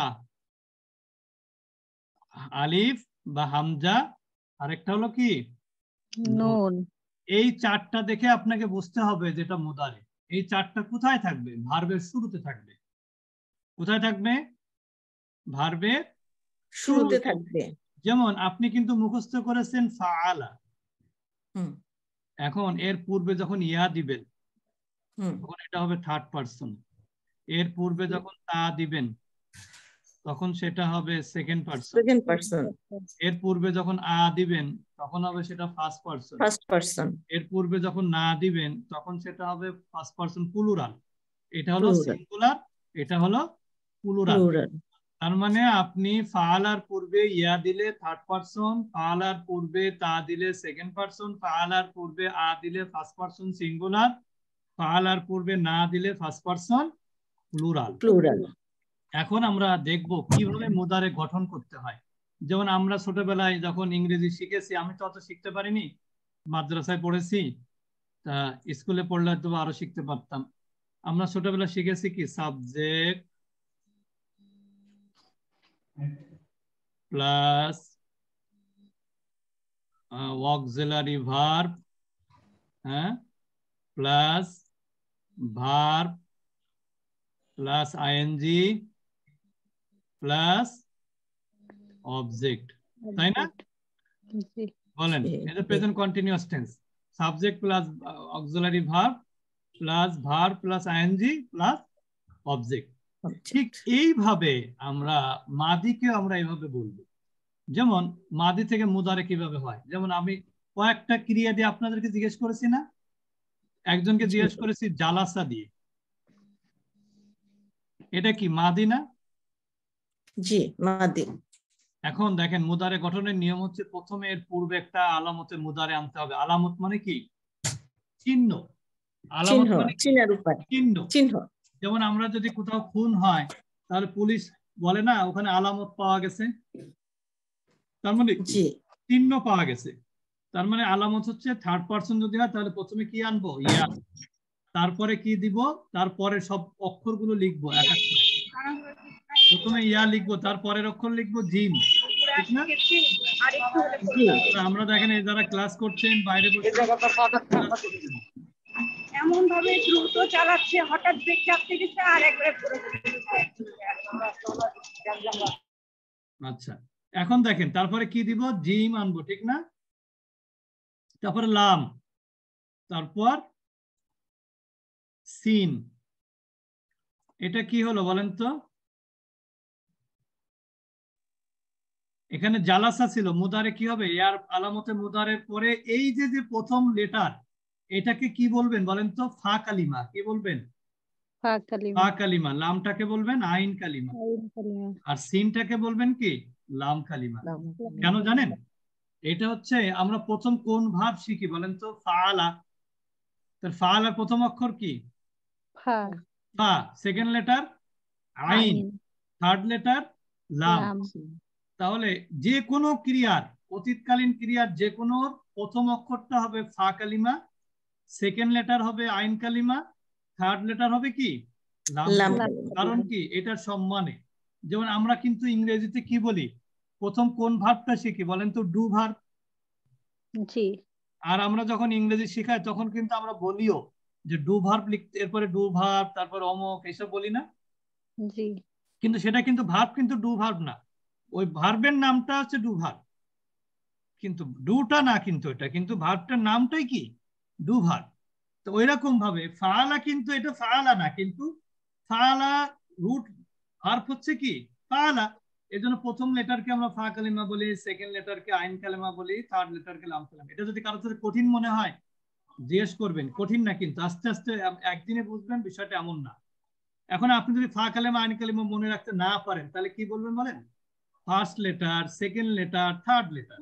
আলিফ বা হামজা, আরেকটা হলো কি নুন। এই 4টা দেখে আপনাকে বুঝতে হবে যেটা মুদারে। এই 4টা কোথায় থাকবে? ভার্বের শুরুতে থাকবে। কোথায় থাকবে? ভার্বের শুরুতে থাকবে। যেমন আপনি কিন্তু মুখস্থ করেছেন ফাআলা, এখন এর পূর্বে যখন ইয়া দিবেন তখন এটা হবে থার্ড পারসন। এর পূর্বে যখন তা দিবেন তখন সেটা হবে সেকেন্ড পারসন। এর পূর্বে যখন আ দিবেন তখন হবে সেটা ফার্স্ট পারসন। এর পূর্বে যখন না দিবেন তখন সেটা হবে ফার্স্ট পারসন প্লুরাল। এটা হলো সিঙ্গুলার, এটা হলো প্লুরাল। তার মানে আপনি ফাআলার পূর্বে ইয়া দিলে থার্ড পারসন, ফাআলার পূর্বে তা দিলে সেকেন্ড পারসন, ফাআলার পূর্বে আ দিলে ফার্স্ট পারসন সিঙ্গুলার, ফাআলার পূর্বে না দিলে ফার্স্ট পারসন প্লুরাল। এখন আমরা দেখব কিভাবে মুদারে গঠন করতে হয়। যেমন আমরা ছোটবেলায় যখন ইংরেজি শিখেছি, আমি তো অত শিখতে পারিনি, মাদ্রাসায় পড়েছি, তা স্কুলে পড়লে তো আরো শিখতে পারতাম। আমরা ছোটবেলায় শিখেছি কি সাবজেক্ট প্লাস অক্সিলারি ভার্ব, হ্যাঁ, plus verb plus ING plus object, তাই না? বলেন, এটা present continuous tense. Subject plus auxiliary verb plus verb plus ING plus object. ঠিক এইভাবে আমরা মাদিকে আমরা এইভাবে বলবো। যেমন মাদি থেকে মুদারে কিভাবে হয়, যেমন আমি কয়েকটা ক্রিয়া দিয়ে আপনাদেরকে জিজ্ঞেস করেছি না? একজনকে জিজ্ঞেস করেছি জালাসা দিয়ে, এটা কি মাদি না? জি মাদি। এখন দেখেন মুদারে গঠনের নিয়ম হচ্ছে প্রথমে এর পূর্বে একটা আলামতে মুদারে আনতে হবে। আলামত মানে কি? চিহ্ন। আলামত মানে চিহ্ন। যেমন আমরা যদি কোথাও খুন হয় তাহলে পুলিশ বলে না ওখানে আলামত পাওয়া গেছে, তার মানে চিহ্ন পাওয়া গেছে। তার মানে আলামত হচ্ছে থার্ড পারসন যদি হয় তাহলে প্রথমে কি আনবো? ইয়া, তারপরে কি দিব? তারপরে সব অক্ষরগুলো লিখবো এক এক করে। প্রথমে ইয়া লিখবো, তারপরের অক্ষর লিখবো জিম, ঠিক না? আমরা দেখেন এই যারা ক্লাস করছেন বাইরে বসে এমন ভাবে দ্রুত চালাচ্ছে, হঠাৎ ব্রেক চাপতে গেছে আর একবারে। আচ্ছা, এখন দেখেন তারপরে কি দিব, জিম আনবো, ঠিক না? তারপরে লাম, তারপর সিন। এটা কি হলো বলেন তো? এখানে জালাসা ছিল, মুদারে কি হবে? এর আলামতে মুদারের পরে এই যে যে প্রথম লেটার, এটাকে কি বলবেন বলেন তো? ফা কালিমা। কি বলবেন? ফা কালিমা। ফা কালিমা। লামটাকে বলবেন আইন কালিমা, আইন কালিমা। আর সিনটাকে বলবেন কি? লাম কালিমা। কেন জানেন? এটা হচ্ছে আমরা প্রথম কোন ভাব শিখি বলেন তো? ফাআলা। তার ফাআলার প্রথম অক্ষর কি? ফা। ফা। সেকেন্ড লেটার আইন, থার্ড লেটার লাম। তাহলে যে কোনো ক্রিয়ার, অতীতকালীন ক্রিয়ার যে কোনো প্রথম অক্ষরটা হবে ফা কালিমা, সেকেন্ড লেটার হবে আইন কালিমা, থার্ড লেটার হবে কি? লাম। কারণ কি? এটার সম্মানে। যেমন আমরা কিন্তু ইংরেজিতে কি বলি? প্রথম কোন ভার্বটা শিখি বলেন তো? Do verb. জি। আর আমরা যখন ইংরেজি শিখাই তখন কিন্তু আমরা বলিও যে ডু ভার্ব লিখতে, এরপরে ডু ভার্ব, তারপর অমুক, এসব বলি না? জি। কিন্তু সেটা কিন্তু ভার্ব, কিন্তু ডু ভার্ব না। ওই ভার্বের নামটা হচ্ছে ডু ভার্ব, কিন্তু ডুটা না, কিন্তু এটা কিন্তু ভার্বটার নামটাই কি? Do verb. তো ওই রকম ভাবে ফাআলা, কিন্তু এটা ফাআলা না, কিন্তু ফাআলা রুট ভার্ব হচ্ছে কি? ফাআলা। এজন্য প্রথম লেটারকে আমরা ফা কালিমা বলি, সেকেন্ড লেটারকে আইন কালিমা বলি, থার্ড লেটারকে লাম কালিমা। এটা যদি কারোর সাথে কঠিন মনে হয় জিজ্ঞেস করবেন, কঠিন না, কিন্তু আস্তে আস্তে একদিনে বুঝবেন বিষয়টা এমন না। এখন আপনি যদি ফা কালিমা আইন কালিমা মনে রাখতে না পারেন তাহলে কি বলবেন বলেন? First letter, second letter, third letter,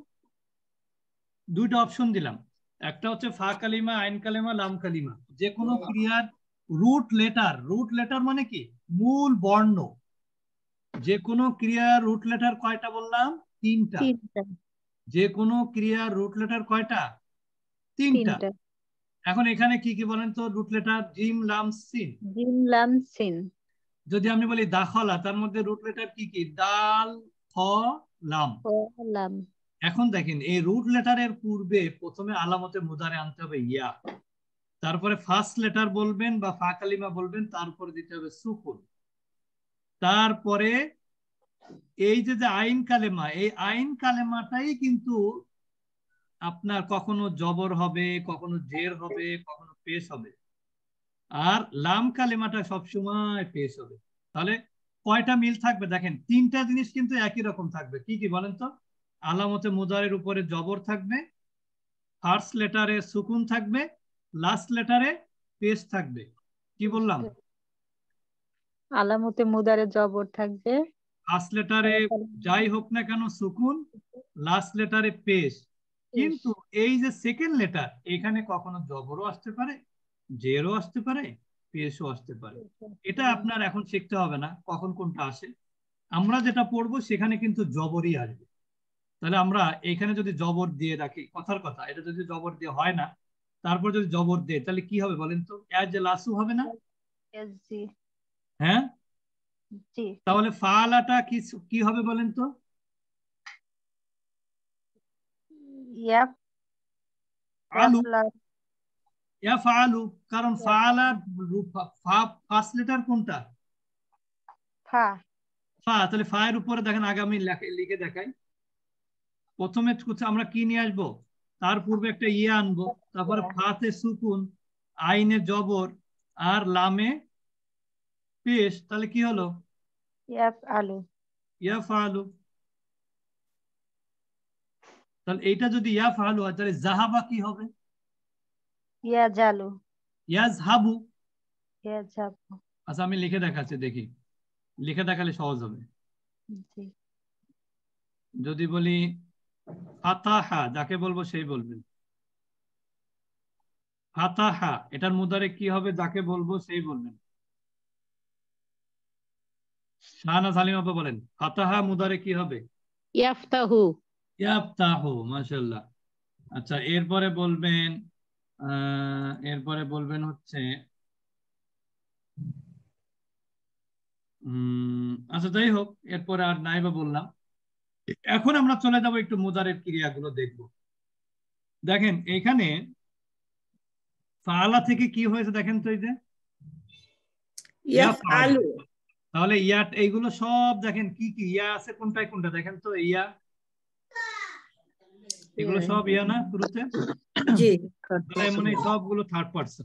দুইটা অপশন দিলাম। একটা হচ্ছে ফা কালিমা, আইন কালিমা, লাম কালিমা। যে কোনো ক্রিয়ার রুট লেটার, রুট লেটার মানে কি? মূল বর্ণ। যে কোনো ক্রিয়ার রুট লেটার কয়টা বললাম? তিনটা। যে কোনো ক্রিয়ার রুট লেটার কয়টা? তিনটা। এখন এখানে কি কি বলেন তো রুট লেটার? জিম, লাম, সিন। জিম, লাম, সিন। যদি আমি বলি দাখলা, তার মধ্যে রুট লেটার কি কি? দাল, খ, লাম। লাম। এখন দেখেন এই রুট লেটারের পূর্বে প্রথমে আলামতে মুদারে আনতে হবে ইয়া, তারপরে ফার্স্ট লেটার বলবেন বা ফা কালিমা বলবেন, তারপরে দিতে হবে সুকুন। তারপরে এই যে যে আইন কালেমা, এই আইন কালেমাটাই কিন্তু আপনার কখনো জবর হবে, কখনো জের হবে, কখনো পেশ হবে। আর লাম কালেমাটা সবসময় পেশ হবে। তাহলে কয়টা মিল থাকবে দেখেন? তিনটা জিনিস কিন্তু একই রকম থাকবে। কি কি বলেন তো? আলামতে মুদারের উপরে জবর থাকবে, ফার্স্ট লেটারে সুকুন থাকবে, লাস্ট লেটারে পেশ থাকবে। কি বললাম? আলামতে মুদারে জবর থাকবে, ফার্স্ট লেটারে যাই হোক না কেন সুকুন, লাস্ট লেটারে পেশ। কিন্তু এই যে সেকেন্ড লেটার, এখানে কখনো জবরও আসতে পারে, জেরও আসতে পারে, পেশও আসতে পারে। এটা আপনার এখন শিখতে হবে না কখন কোনটা আসে। আমরা যেটা পড়বো সেখানে কিন্তু জবরই আসবে। তাহলে আমরা এখানে যদি জবর দিয়ে রাখি, কথার কথা, এটা যদি জবর দিয়ে হয় না, তারপর যদি জবর দেয় তাহলে কি হবে বলেন তো? এজ লাসু হবে না? হ্যাঁ। তাহলে ফাআলাটা কি কি হবে বলেন তো? আলু, ইয়াফআলু। কারণ ফাআলা ফার্স্ট লেটার কোনটা? ফা। ফা। তাহলে ফা এর উপরে দেখেন, আগে আমি লিখে দেখাই। প্রথমে আমরা কি নিয়ে আসবো? তার পূর্বে একটা ইয়ে আনবো, তারপরে ফাতে সুকুন, আইনে জবর, আর লামে পেশ। তাহলে কি হলো? ইয়াফআলু। ইয়াফআলু। তাহলে এইটা যদি ইয়াফআলু হয় তাহলে যাহাবা কি হবে? ইয়াজালু। ইয়াজহাবু। ইয়াজহাবু। আচ্ছা আমি লিখে দেখাচ্ছি, দেখি লিখে দেখালে সহজ হবে। যদি বলি ফাতাহা, যাকে বলবো সেই বলবেন। ফাতাহা, এটার মুদারে কি হবে? যাকে বলবো সেই বলবেন। শাহনাজ হালিম আপা বলেন, ফাতাহা মুদারে কি হবে? ইয়াফতাহু। ইয়াফতাহু, মাশাআল্লাহ। আচ্ছা এরপরে বলবেন, হচ্ছে আচ্ছা যাই হোক, এরপরে আর নাই বা বললাম। এখন আমরা চলে যাব একটু মুদারের ক্রিয়াগুলো দেখব। দেখেন এখানে ফাআলা থেকে কি হয়েছে দেখেন তো, এই যে ইয়াফআলু। তাহলে ইয়া এইগুলো সব দেখেন কি কি ইয়া আছে কোনটায় কোনটা দেখেন তো ইয়া এগুলো সব ইয়া না শুরুতে জি তাহলে মানে সবগুলো থার্ড পারসন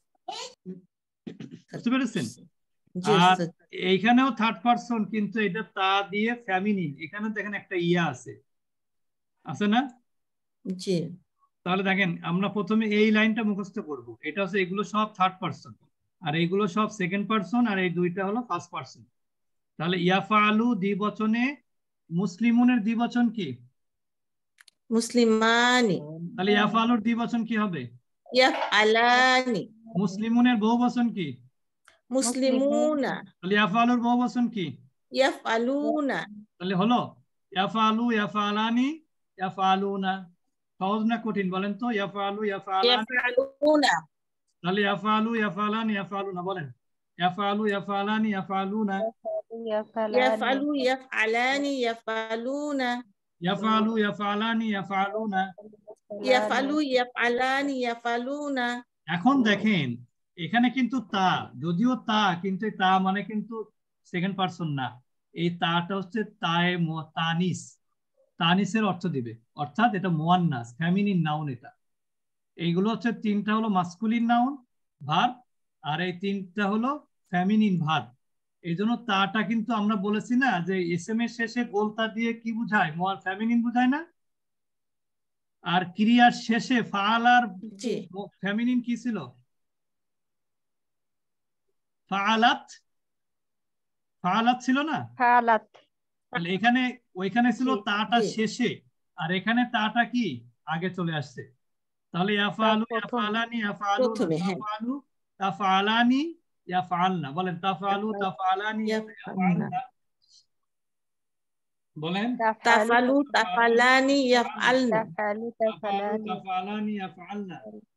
বুঝতে পেরেছেন জি আর স্যার এইখানেও থার্ড পারসন কিন্তু এটা তা দিয়ে ফেমিনিন এখানে দেখেন একটা ইয়া আছে না জি তাহলে দেখেন আমরা প্রথমে এই লাইনটা মুখস্থ করব এটা হচ্ছে এগুলো সব থার্ড পারসন আর এইগুলো সব সেকেন্ড পারসন আর এই দুইটা হলো ফার্স্ট পারসন তাহলে ইয়াফালু দ্বিবচনে মুসলিমুনের দ্বিবচন কি মুসলিমানি তাহলে ইয়াফালুর দ্বিবচন কি হবে ইয়াফআলানি মুসলিমুনের বহুবচন কি মুসলিমুনা তাহলে ইয়াফালুর বহুবচন কি ইয়াফআলুনা তাহলে হলো ইয়াফালু ইয়াফালানি ইয়াফালুনা সহজ না কঠিন বলেন তো ইয়াফালু ইয়াফালানি ইয়াফআলুনা তাহলে ইয়াফালু ইয়াফালানি ইয়াফালুনা বলেন ইয়াফালু ইয়াফালানি ইয়াফালুনা ইয়াফআলু ইয়াফআলানি ইয়াফআলুনা ইয়াফালু ইয়াফালানি ইয়াফালুনা ইয়াফআলু ইয়াফআলানি ইয়াফআলুনা এখন দেখেন এখানে কিন্তু তা যদিও তা কিন্তু তা মানে কিন্তু সেকেন্ড পারসন না এই তাটা হচ্ছে তানিসের অর্থ দিবে অর্থাৎ এটা মুয়ান্নাস ফেমিনিন নাউন এটা এইগুলো হচ্ছে তিনটা হলো মাস্কুলিন নাউন ভার্ব আর এই তিনটা হলো ফেমিনিন ভার্ব এই জন্য তাটা কিন্তু আমরা বলেছি না যে এসএম এর শেষে গোলতা দিয়ে কি বোঝায় ফেমিনিন বোঝায় না আর ক্রিয়ার শেষে ফাআলার ফেমিনিন কি ছিল ফাআলাত ছিল না ফাআলাত তাহলে এখানে ওইখানে ছিল তাটা শেষে আর এখানে তাটা কি আগে চলে আসছে তাহলে ইয়াফালু ইয়াফালানি ইয়াফালুনা তাফালু তাফালানি ইয়াফালনা বলেন তাফালু তাফালানি ইয়াফালনা বলেন তাফালু তাফালানি ইয়াফআলনা তাফালানি ইয়াফালনা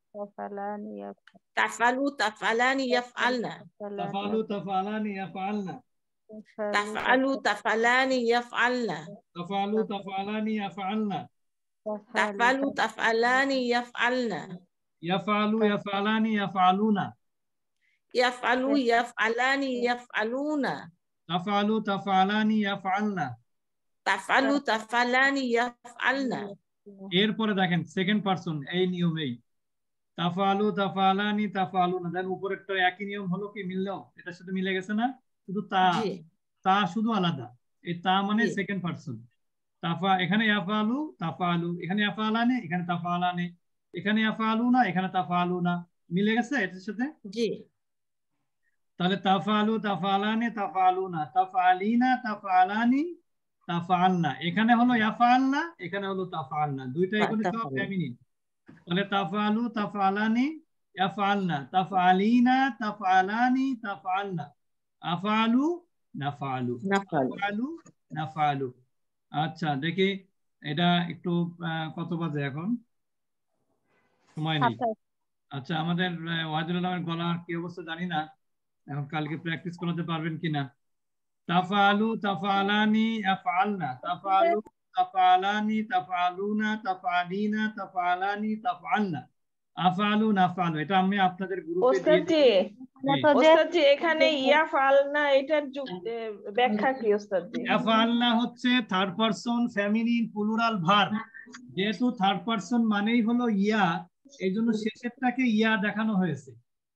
তাফালু তাফালানি ইয়াফআলনা তাফালু তাফালানি ইয়াফালনা তাফআলু তাফআলানি ইয়াফআলনা তাফালু তাফালানি ইয়াফালনা তাফআলু তাফআলানি ইয়াফআলনা ইয়াফালু ইয়াফালানি ইয়াফালুনা ইয়াফআলু ইয়াফআলানি ইয়াফআলুনা তাফালু তাফালানি ইয়াফালনা তাফআলু তাফআলানি ইয়াফআলনা এরপরে দেখেন সেকেন্ড পারসন এই নিয়মেই তাফালু তাফালানি তাফালুনা দেন উপরেরটা একই নিয়ম হলো কি মিললো এটার সাথে মিলে গেছে না শুধু তা শুধু আলাদা এই তা মানে সেকেন্ড পারসন তাফা এখানে ইয়াফালু তাফালু এখানে ইয়াফালানি এখানে তাফালানি এখানে ইয়াফালুনা এখানে তাফালুনা মিলে গেছে এটার সাথে জি তাহলে তাফালু তাফালানি তাফালুনা তাফালিনা তাফালানি তাফালনা এখানে হলো ইয়াফালনা এখানে হলো তাফালনা দুইটা এগুলো সব ফেমিনিন তাহলে তাফালু তাফালানি ইয়াফালনা তাফালিনা তাফালানি তাফালনা আফালু নাফালু নাফালু নাফালু আচ্ছা দেখি এটা একটু কত বাজে এখন সময় নেই আচ্ছা আমাদের ওয়াহিদুল আলমের গলার কি অবস্থা জানি না এখন কালকে প্র্যাকটিস করাতে পারবেন কিনা তাফালু তাফালানি আফআলনা তাফালু তাফালানি তাফালুনা তাফালিনা তাফালানি তাফআলনা আফআলু নাফআলু এটা আমি আপনাদের গ্রুপে দিয়েছি ওস্তাদজি এখানে ইয়াফআলনা এটার ব্যাখ্যা কি ওস্তাদজি ইয়াফআলনা হচ্ছে third person feminine plural verb যেহেতু থার্ড পারসন মানেই হলো ইয়া এইজন্য শেষেরটাকে ইয়া দেখানো হয়েছে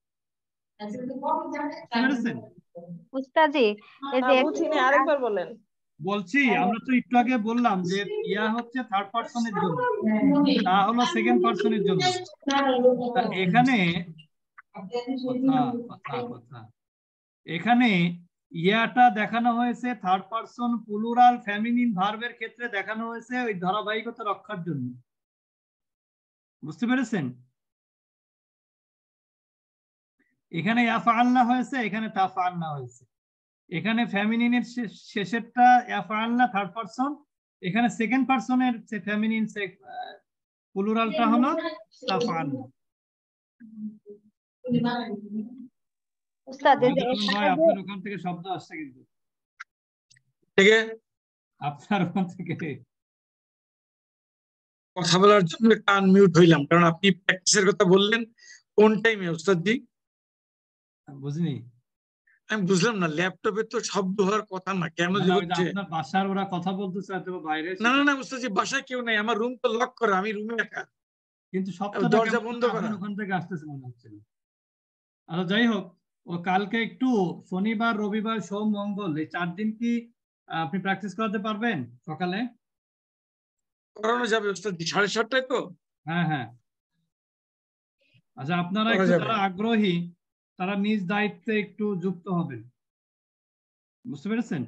উস্তাদজি এই যে আরেকবার বলেন বলছি আমরা তো একটু আগে বললাম যে ইয়া হচ্ছে থার্ড পারসনের জন্য তা হলো সেকেন্ড পারসনের জন্য এখানে এখানে ইয়াটা দেখানো হয়েছে থার্ড পারসন প্লুরাল ফেমিনিন ভার্বের ক্ষেত্রে দেখানো হয়েছে ওই ধারাবাহিকতা রক্ষার জন্য বুঝতে পেরেছেন এখানে ইয়াফআলনা হয়েছে এখানে তাফআলনা হয়েছে এখানে ফেমিনিনের শেষেরটা ইয়াফআলনা থার্ড পারসন এখানে সেকেন্ড পারসনের ফেমিনিন প্লুরালটা হলো তাফআলনা উস্তাদ ভাই আপনার ওখান থেকে শব্দ আসছে কিন্তু ঠিক আছে আপনার ওখান থেকে কথা বলার জন্য একটা আনমিউট হইলাম কারণ আপনি প্র্যাকটিসের কথা বললেন কোন টাইমে উস্তাদ জি বুঝিনি আমি বুঝলাম না, ল্যাপটপে তো শব্দ হওয়ার কথা না, কেন যে হচ্ছে? আপনার বাসার ওরা কথা বলতেছে অথবা বাইরে। না না না উস্তাদ জি, বাসায় কেউ নাই, আমার রুম তো লক করা, আমি রুমে একা, কিন্তু শব্দটা দরজা বন্ধ করা। আপনার ওখান থেকে আসতেছে মনে হচ্ছে। আচ্ছা যাই হোক, ও কালকে একটু শনিবার রবিবার সোম মঙ্গল এই 4 দিন কি আপনি প্র্যাকটিস করাতে পারবেন সকালে? করানো যাবে উস্তাদ জি, 7:30টায় তো। হ্যাঁ হ্যাঁ। আচ্ছা আপনারা একটু যারা আগ্রহী তারা নিজ দায়িত্বে একটু যুক্ত হবেন, বুঝতে পেরেছেন?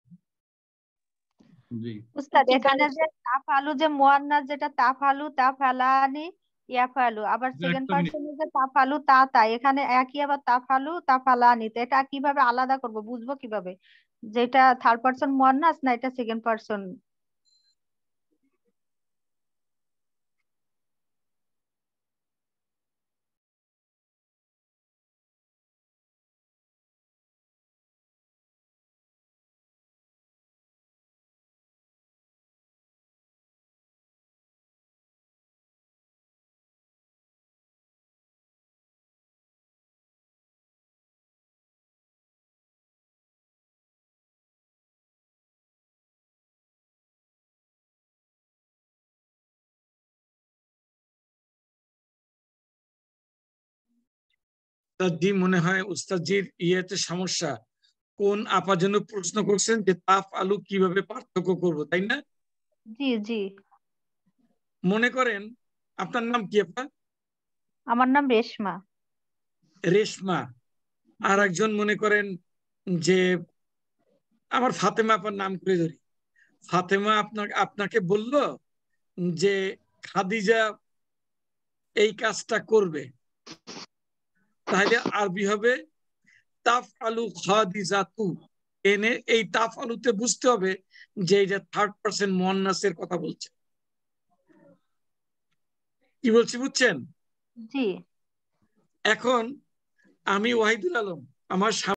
জি উস্তাদ এখানে যে তাফালু যে মুয়ান্নাস যেটা তাফালু তাফালানি ইয়াফালু, আবার সেকেন্ড পারসনে যে তাফালু তা এখানে একই, আবার তাফালু তাফালানি, তো এটা কিভাবে আলাদা করব, বুঝবো কিভাবে যেটা থার্ড পারসন মুয়ান্নাস না এটা সেকেন্ড পারসন? জি মনে হয় উস্তাদজির ইয়েতে সমস্যা, কোন আপা জন্য প্রশ্ন করছেন যে তাফ আলু কিভাবে পার্থক্য করব, তাই না? জি জি। মনে করেন আপনার নাম কি আপা? আমার নাম রেশমা। রেশমা। আর একজন মনে করেন যে আমার ফাতেমা আপার নাম করে ধরি, ফাতেমা আপনাকে বলল যে খাদিজা এই কাজটা করবে, তাহলে আরবি হবে তাফ আলু খাদিজাতু। এনে এই তাফ আলুতে বুঝতে হবে যে এটা থার্ড পারসন মুয়ান্নাসের কথা বলছে। কি বলছি বুঝছেন? জি। এখন আমি ওয়াহিদুল আলম, আমার